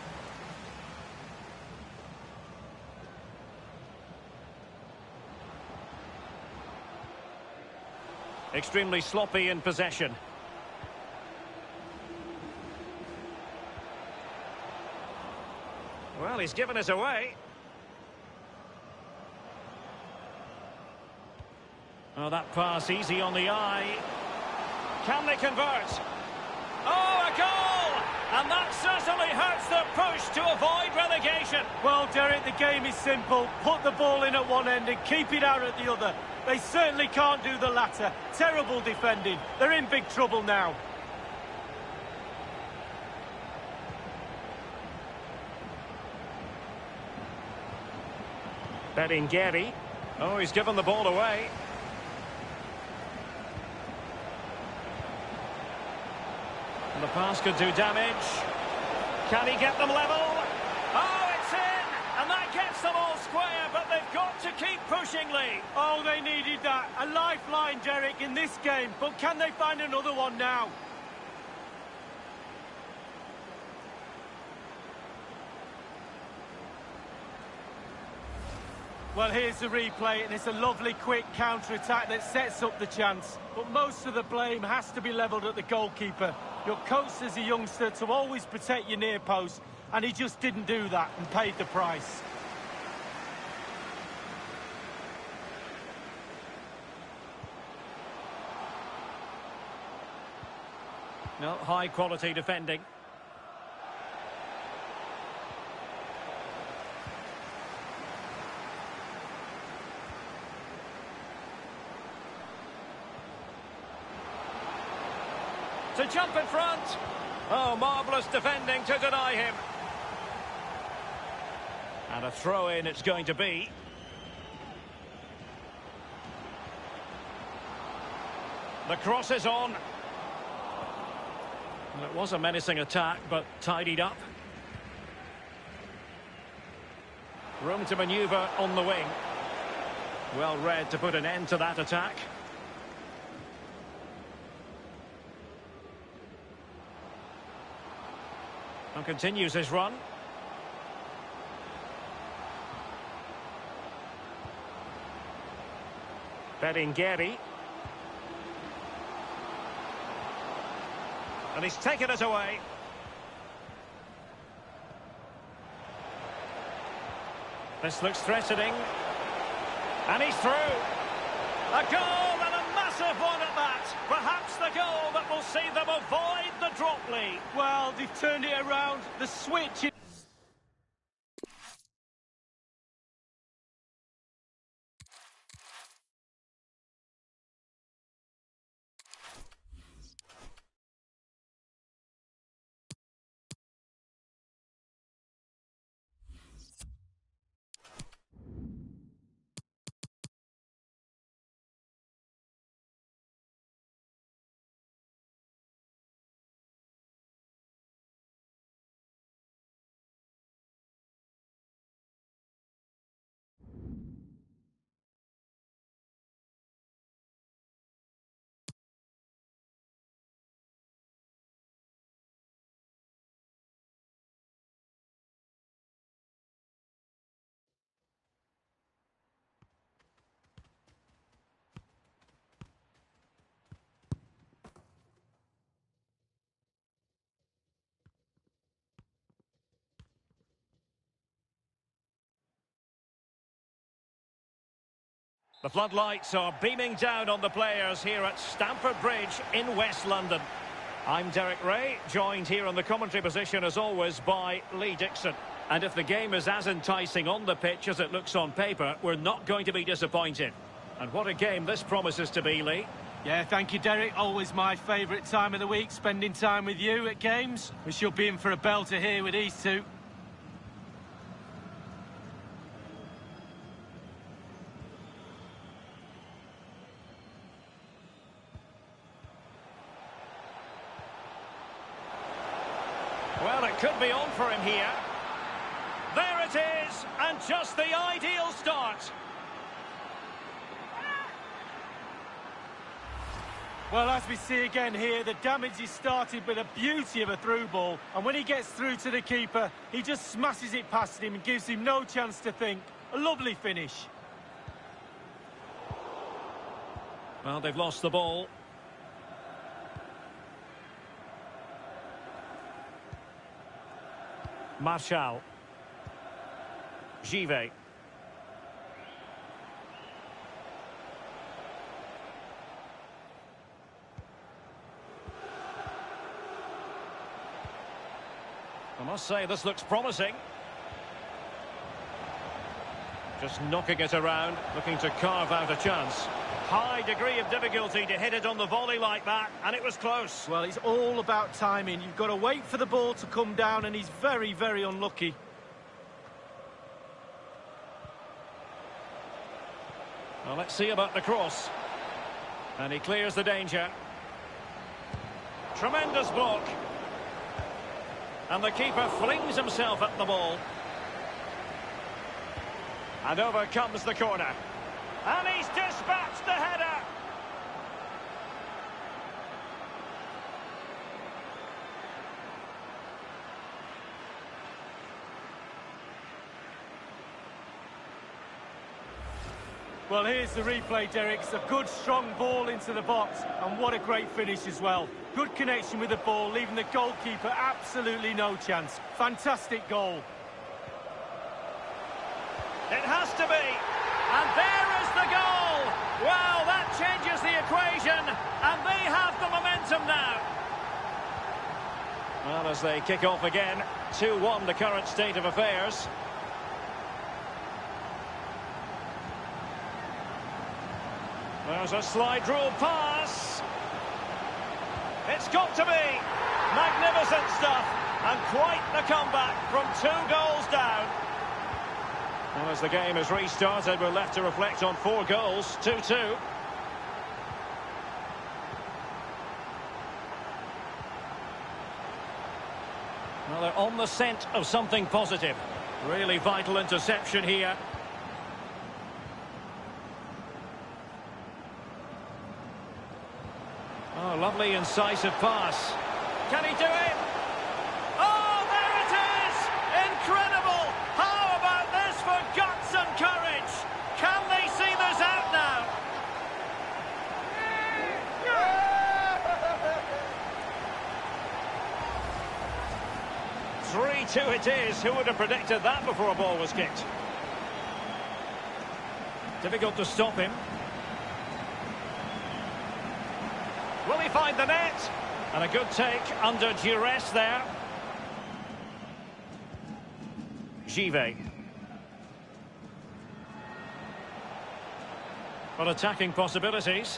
S1: Extremely sloppy in possession. Well, he's given us away. Oh, that pass easy on the eye. Can they convert? Oh, a goal! And that certainly hurts the push to avoid relegation.
S2: Well, Derek, the game is simple. Put the ball in at one end and keep it out at the other. They certainly can't do the latter. Terrible defending. They're in big trouble now.
S1: Bellingheri. Oh, he's given the ball away. And the pass could do damage. Can he get them level? Oh, it's in! And that gets them all square, but they've got to keep pushing, Lee.
S2: Oh, they needed that. A lifeline, Derek, in this game. But can they find another one now? Well, here's the replay, and it's a lovely, quick counter-attack that sets up the chance. But most of the blame has to be levelled at the goalkeeper. You're coached as a youngster to always protect your near post, and he just didn't do that and paid the price.
S1: No, high-quality defending. To jump in front. Oh, marvellous defending to deny him. And a throw-in it's going to be. The cross is on. Well, it was a menacing attack, but tidied up. Room to manoeuvre on the wing. Well read to put an end to that attack. And continues his run. Bellingheri. And he's taken it away. This looks threatening. And he's through. A goal, and a massive one at that. Perhaps the goal that will see them avoid the drop lead.
S2: Well, they've turned it around. The switch...
S1: The floodlights are beaming down on the players here at Stamford Bridge in West London. I'm Derek Ray, joined here on the commentary position as always by Lee Dixon. And if the game is as enticing on the pitch as it looks on paper, we're not going to be disappointed. And what a game this promises to be, Lee.
S2: Yeah, thank you, Derek. Always my favourite time of the week, spending time with you at games. We should be in for a belter here with these two.
S1: Well, it could be on for him here. There it is, and just the ideal start.
S2: Well, as we see again here, the damage is started with a beauty of a through ball. And when he gets through to the keeper, he just smashes it past him and gives him no chance to think. A lovely finish.
S1: Well, they've lost the ball. Martial. Givet. I must say, this looks promising. Just knocking it around, looking to carve out a chance. High degree of difficulty to hit it on the volley like that, and it was close.
S2: Well, it's all about timing. You've got to wait for the ball to come down, and he's very, very unlucky.
S1: Well, let's see about the cross. And he clears the danger. Tremendous block. And the keeper flings himself at the ball. And over comes the corner. And he's dispatched the header.
S2: Well, here's the replay, Derek. It's a good, strong ball into the box. And what a great finish as well. Good connection with the ball, leaving the goalkeeper absolutely no chance. Fantastic goal.
S1: It has to be. And there is the goal. Well, that changes the equation. And they have the momentum now. Well, as they kick off again, two one the current state of affairs. There's a slide rule pass. It's got to be. Magnificent stuff. And quite the comeback from two goals down. Well, as the game has restarted, we're left to reflect on four goals. two two. Well, they're on the scent of something positive. Really vital interception here. Oh, lovely incisive pass. Can he do it? Oh, there it is! Incredible! How about this for guts and courage? Can they see this out now? three two it is. Who would have predicted that before a ball was kicked? Difficult to stop him. Will he find the net? And a good take under duress there. Givet. Well, attacking possibilities.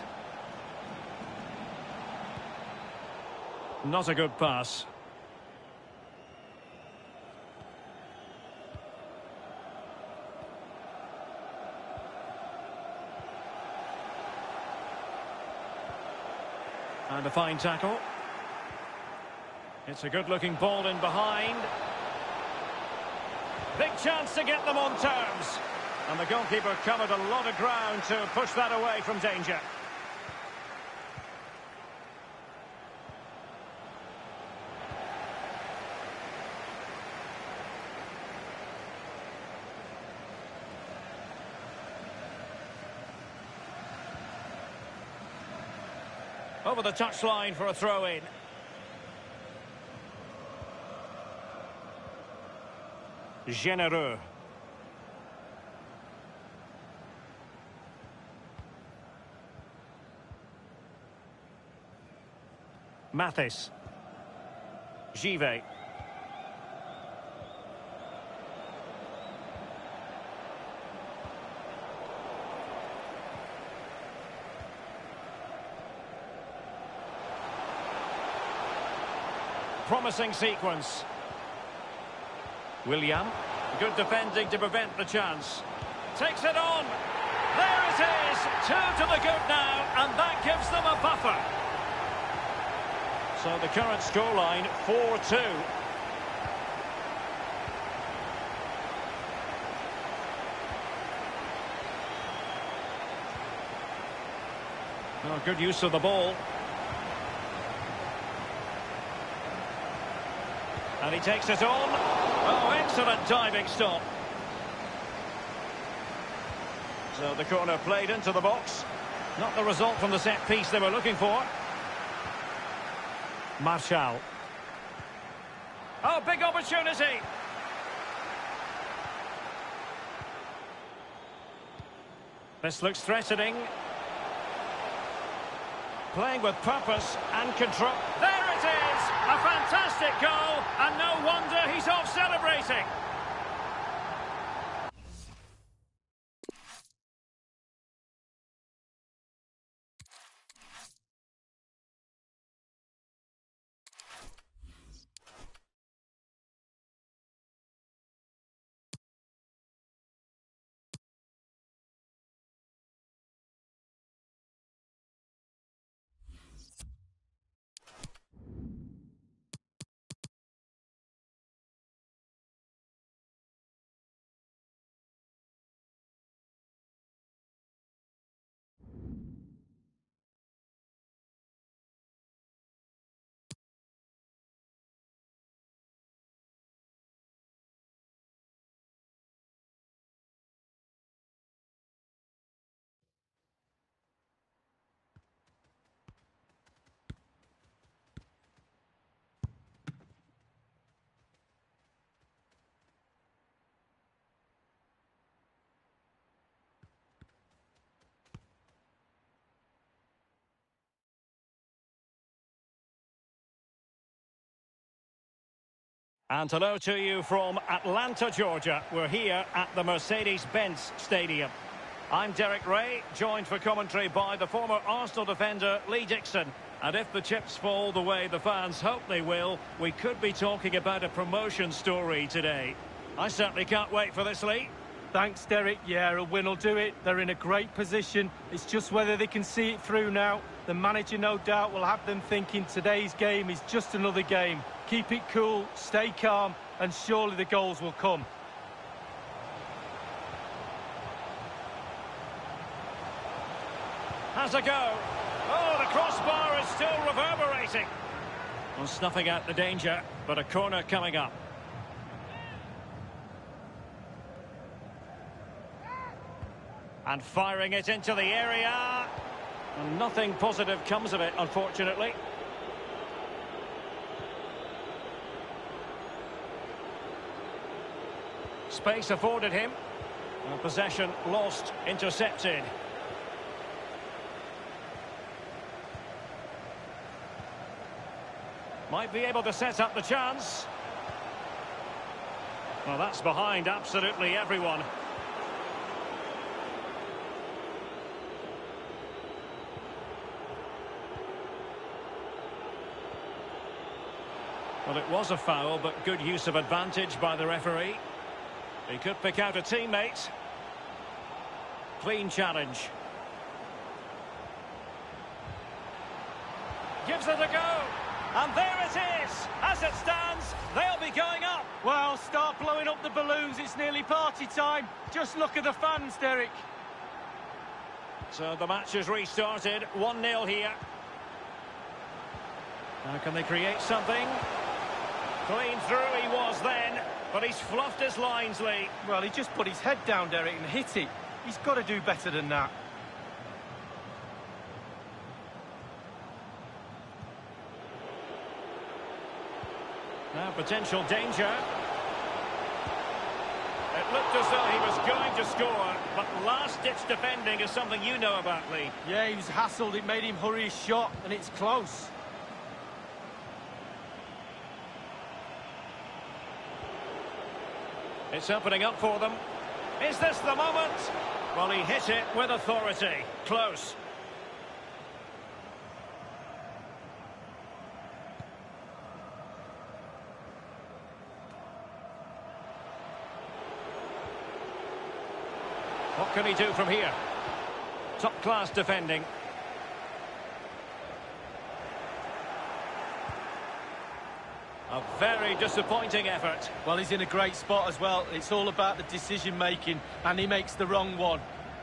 S1: Not a good pass. And a fine tackle. It's a good-looking ball in behind. Big chance to get them on terms. And the goalkeeper covered a lot of ground to push that away from danger. Over the touchline for a throw-in. Généreux. Mathis. Givet. promising sequence. William. Good defending to prevent the chance. Takes it on. There it is. Two to the good now, and that gives them a buffer. So the current scoreline, four two. Oh, good use of the ball. And he takes it on. Oh, excellent diving stop. So the corner played into the box. Not the result from the set piece they were looking for. Martial. Oh, big opportunity. This looks threatening. Playing with purpose and control. There it is! A fantastic goal, and no wonder he's off celebrating. And hello to you from Atlanta, Georgia. We're here at the Mercedes-Benz Stadium. I'm Derek Ray, joined for commentary by the former Arsenal defender Lee Dixon. And if the chips fall the way the fans hope they will, we could be talking about a promotion story today. I certainly can't wait for this, Lee.
S2: Thanks, Derek. Yeah, a win will do it. They're in a great position. It's just whether they can see it through now. The manager, no doubt, will have them thinking today's game is just another game. Keep it cool, stay calm, and surely the goals will come.
S1: Has a go. Oh, the crossbar is still reverberating. Well, snuffing out the danger, but a corner coming up. And firing it into the area. And nothing positive comes of it, unfortunately. Space afforded him. And possession lost, intercepted. Might be able to set up the chance. Well, that's behind absolutely everyone. Well, it was a foul, but good use of advantage by the referee. He could pick out a teammate. Clean challenge. Gives it a go. And there it is. As it stands, they'll be going up.
S2: Well, start blowing up the balloons. It's nearly party time. Just look at the fans, Derek.
S1: So the match has restarted. one nil here. Now can they create something? Clean through he was then, but he's fluffed his lines, Lee.
S2: Well, he just put his head down, Derek, and hit it. He's got to do better than that.
S1: Now potential danger. It looked as though he was going to score, but last-ditch defending is something you know about, Lee.
S2: Yeah, he was hassled. It made him hurry his shot, and it's close.
S1: It's opening up for them. Is this the moment? Well, he hit it with authority. Close. can he do from here? Top-class defending. A very disappointing effort.
S2: Well, he's in a great spot as well. It's all about the decision-making, and he makes the wrong one.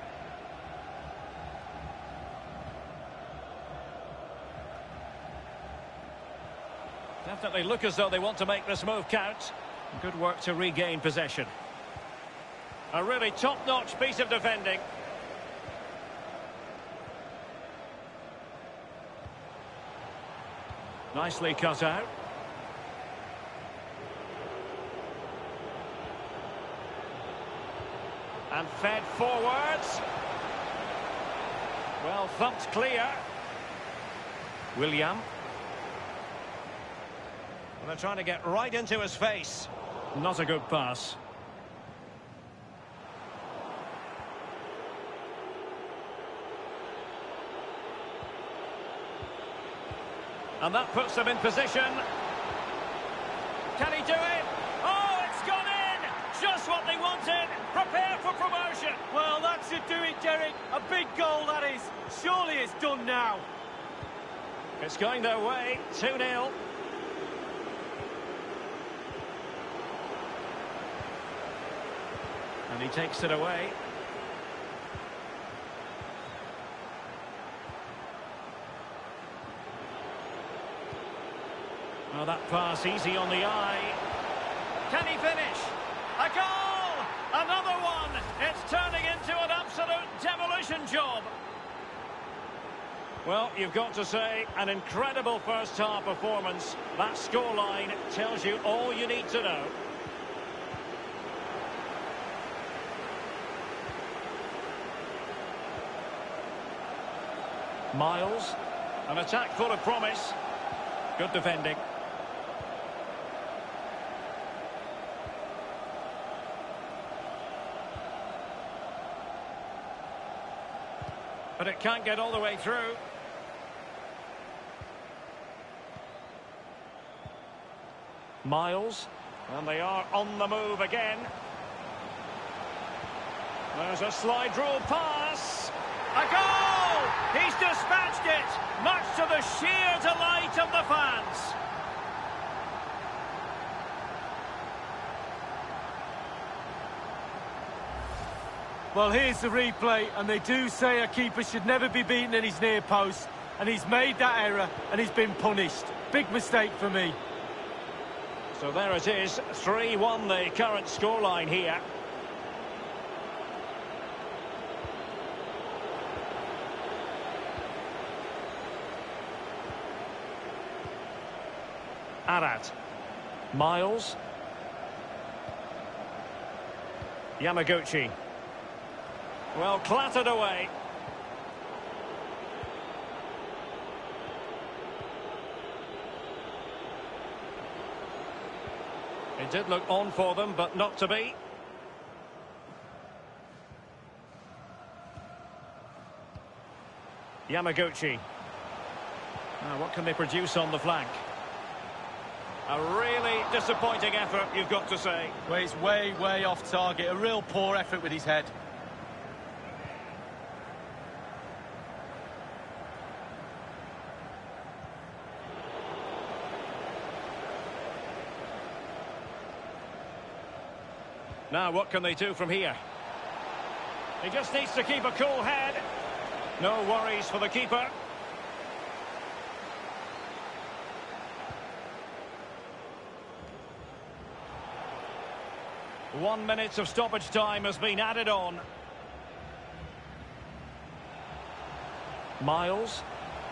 S1: Definitely look as though they want to make this move count. Good work to regain possession. A really top-notch piece of defending. Nicely cut out. And fed forwards. Well, thumped clear. William. Well, they're trying to get right into his face. Not a good pass. And that puts them in position. Can he do it? Oh, it's gone in! Just what they wanted. Prepare for promotion.
S2: Well, that should do it, Derek. A big goal, that is. Surely it's done now.
S1: It's going their way. two nil. And he takes it away. Well, that pass easy on the eye. Can he finish? A goal! Another one! It's turning into an absolute demolition job. Well, you've got to say, an incredible first-half performance. That scoreline tells you all you need to know. Miles, an attack full of promise. Good defending. But it can't get all the way through. Miles, and they are on the move again. There's a slide rule pass. A goal! He's dispatched it, much to the sheer delight of the fans.
S2: Well, here's the replay, and they do say a keeper should never be beaten in his near post, and he's made that error, and he's been punished. Big mistake for me.
S1: So there it is, three one the current scoreline here. Arad. Miles. Yamaguchi. Well, clattered away. It did look on for them, but not to be. Yamaguchi. Now, what can they produce on the flank? A really disappointing effort, you've got to say.
S2: Well, it's way, way off target. A real poor effort with his head.
S1: Now, what can they do from here? He just needs to keep a cool head. No worries for the keeper. One minute of stoppage time has been added on. Miles.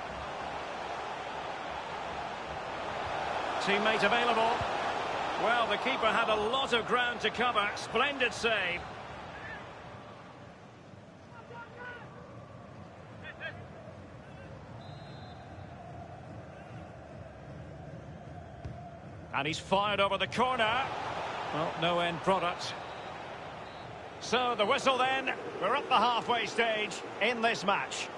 S1: Teammate available. Well, the keeper had a lot of ground to cover. Splendid save. And he's fired over the corner. Well, no end product. So the whistle then. We're up the halfway stage in this match.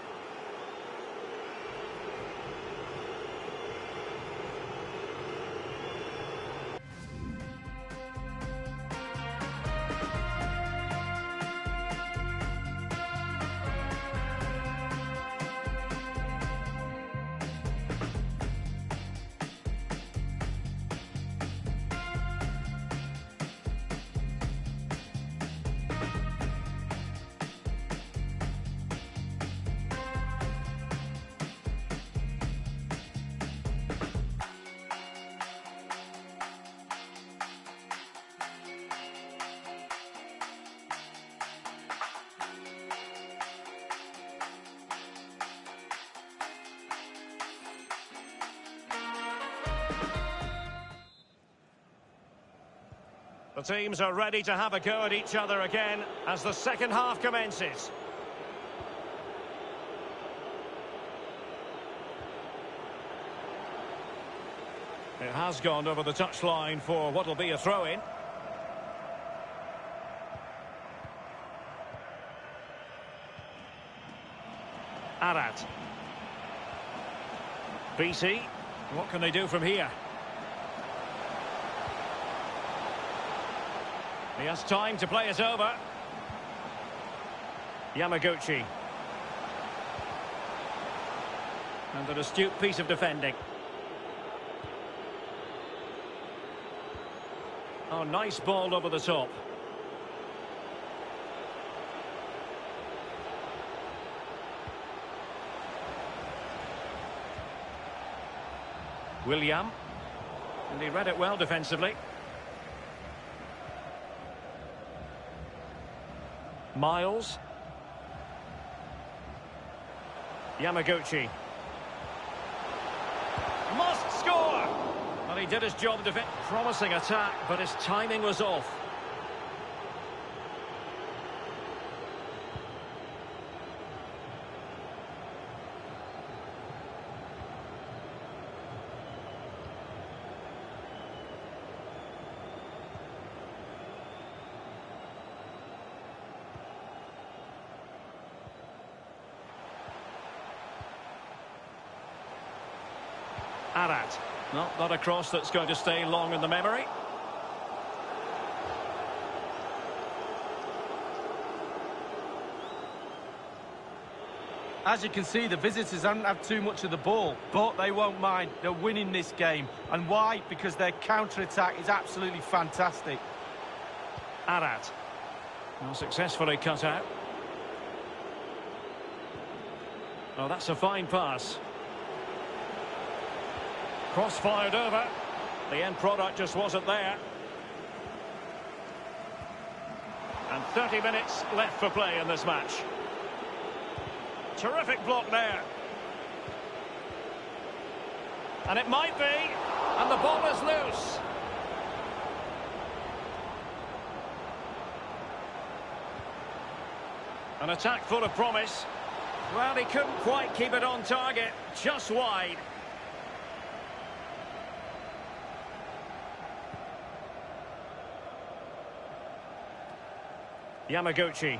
S1: The teams are ready to have a go at each other again as the second half commences. It has gone over the touchline for what will be a throw-in. Arad. B C, what can they do from here? He has time to play it over. Yamaguchi. And an astute piece of defending. Oh, nice ball over the top. William. And he read it well defensively. Miles. Yamaguchi. Must score! Well, he did his job. Def Promising attack, but his timing was off. Arad. No, not a cross that's going to stay long in the memory.
S2: As you can see, the visitors haven't had too much of the ball, but they won't mind. They're winning this game. And why? Because their counter-attack is absolutely fantastic.
S1: Arad. Well, successfully cut out. Oh, that's a fine pass. Cross-fired over. The end product just wasn't there. And thirty minutes left for play in this match. Terrific block there. And it might be. And the ball is loose. An attack full of promise. Well, he couldn't quite keep it on target. Just wide. Yamaguchi.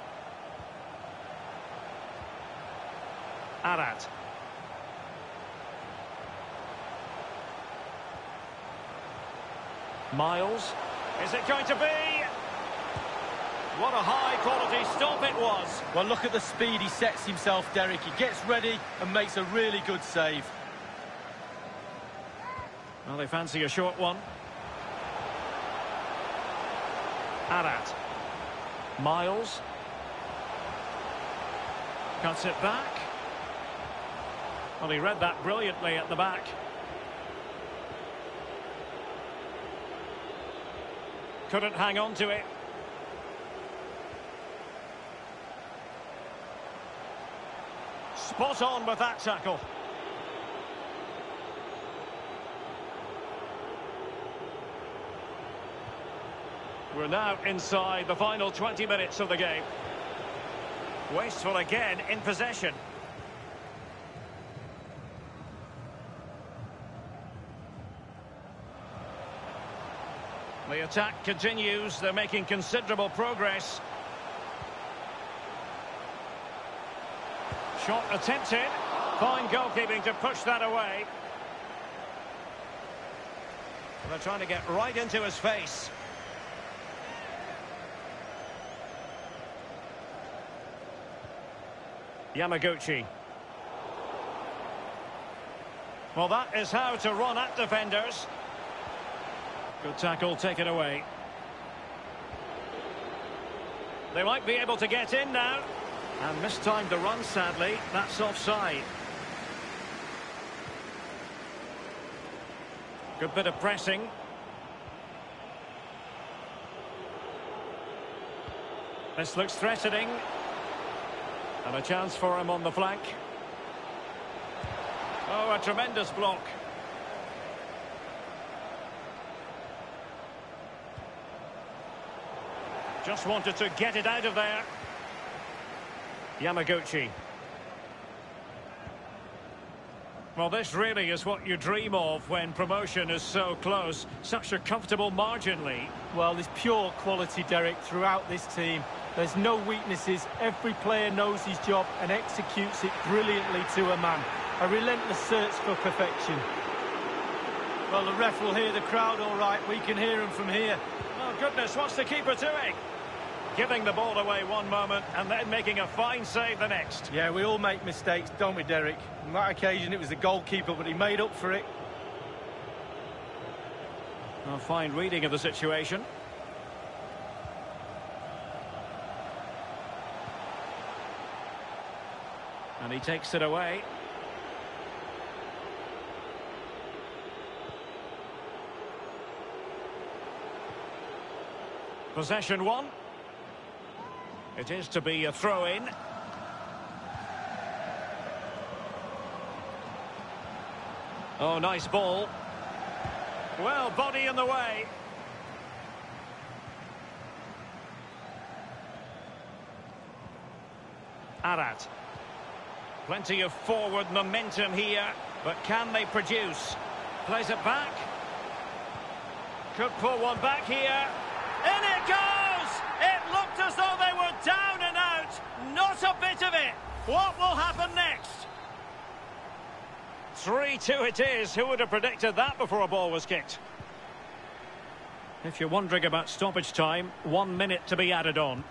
S1: Arad. Miles. Is it going to be? What a high-quality stop it was.
S2: Well, look at the speed he sets himself, Derek. He gets ready and makes a really good save.
S1: Well, they fancy a short one. Arad. Miles. Cuts it back. Well, he read that brilliantly at the back. Couldn't hang on to it. Spot on with that tackle. We're now inside the final twenty minutes of the game. Wasteful again in possession. The attack continues. They're making considerable progress. Shot attempted. Fine goalkeeping to push that away. They're trying to get right into his face. Yamaguchi. Well, that is how to run at defenders. Good tackle, taken away. They might be able to get in now. And mistimed the run, sadly. That's offside. Good bit of pressing. This looks threatening. And a chance for him on the flank. Oh, a tremendous block. Just wanted to get it out of there. Yamaguchi. Well, this really is what you dream of when promotion is so close. Such a comfortable margin lead.
S2: Well, there's pure quality, Derek, throughout this team. There's no weaknesses. Every player knows his job and executes it brilliantly to a man. A relentless search for perfection. Well, the ref will hear the crowd all right. We can hear him from here.
S1: Oh, goodness, what's the keeper doing? Giving the ball away one moment and then making a fine save the next.
S2: Yeah, we all make mistakes, don't we, Derek? On that occasion, it was the goalkeeper, but he made up for it.
S1: A fine reading of the situation. And he takes it away. Possession one. It is to be a throw-in. Oh, nice ball. Well, body in the way. Arat. Plenty of forward momentum here, but can they produce? Plays it back. Could pull one back here. In it goes! It looked as though they were down and out. Not a bit of it. What will happen next? three two it is. Who would have predicted that before a ball was kicked? If you're wondering about stoppage time, one minute to be added on.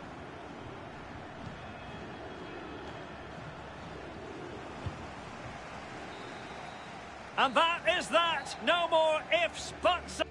S1: And that is that. No more ifs, buts.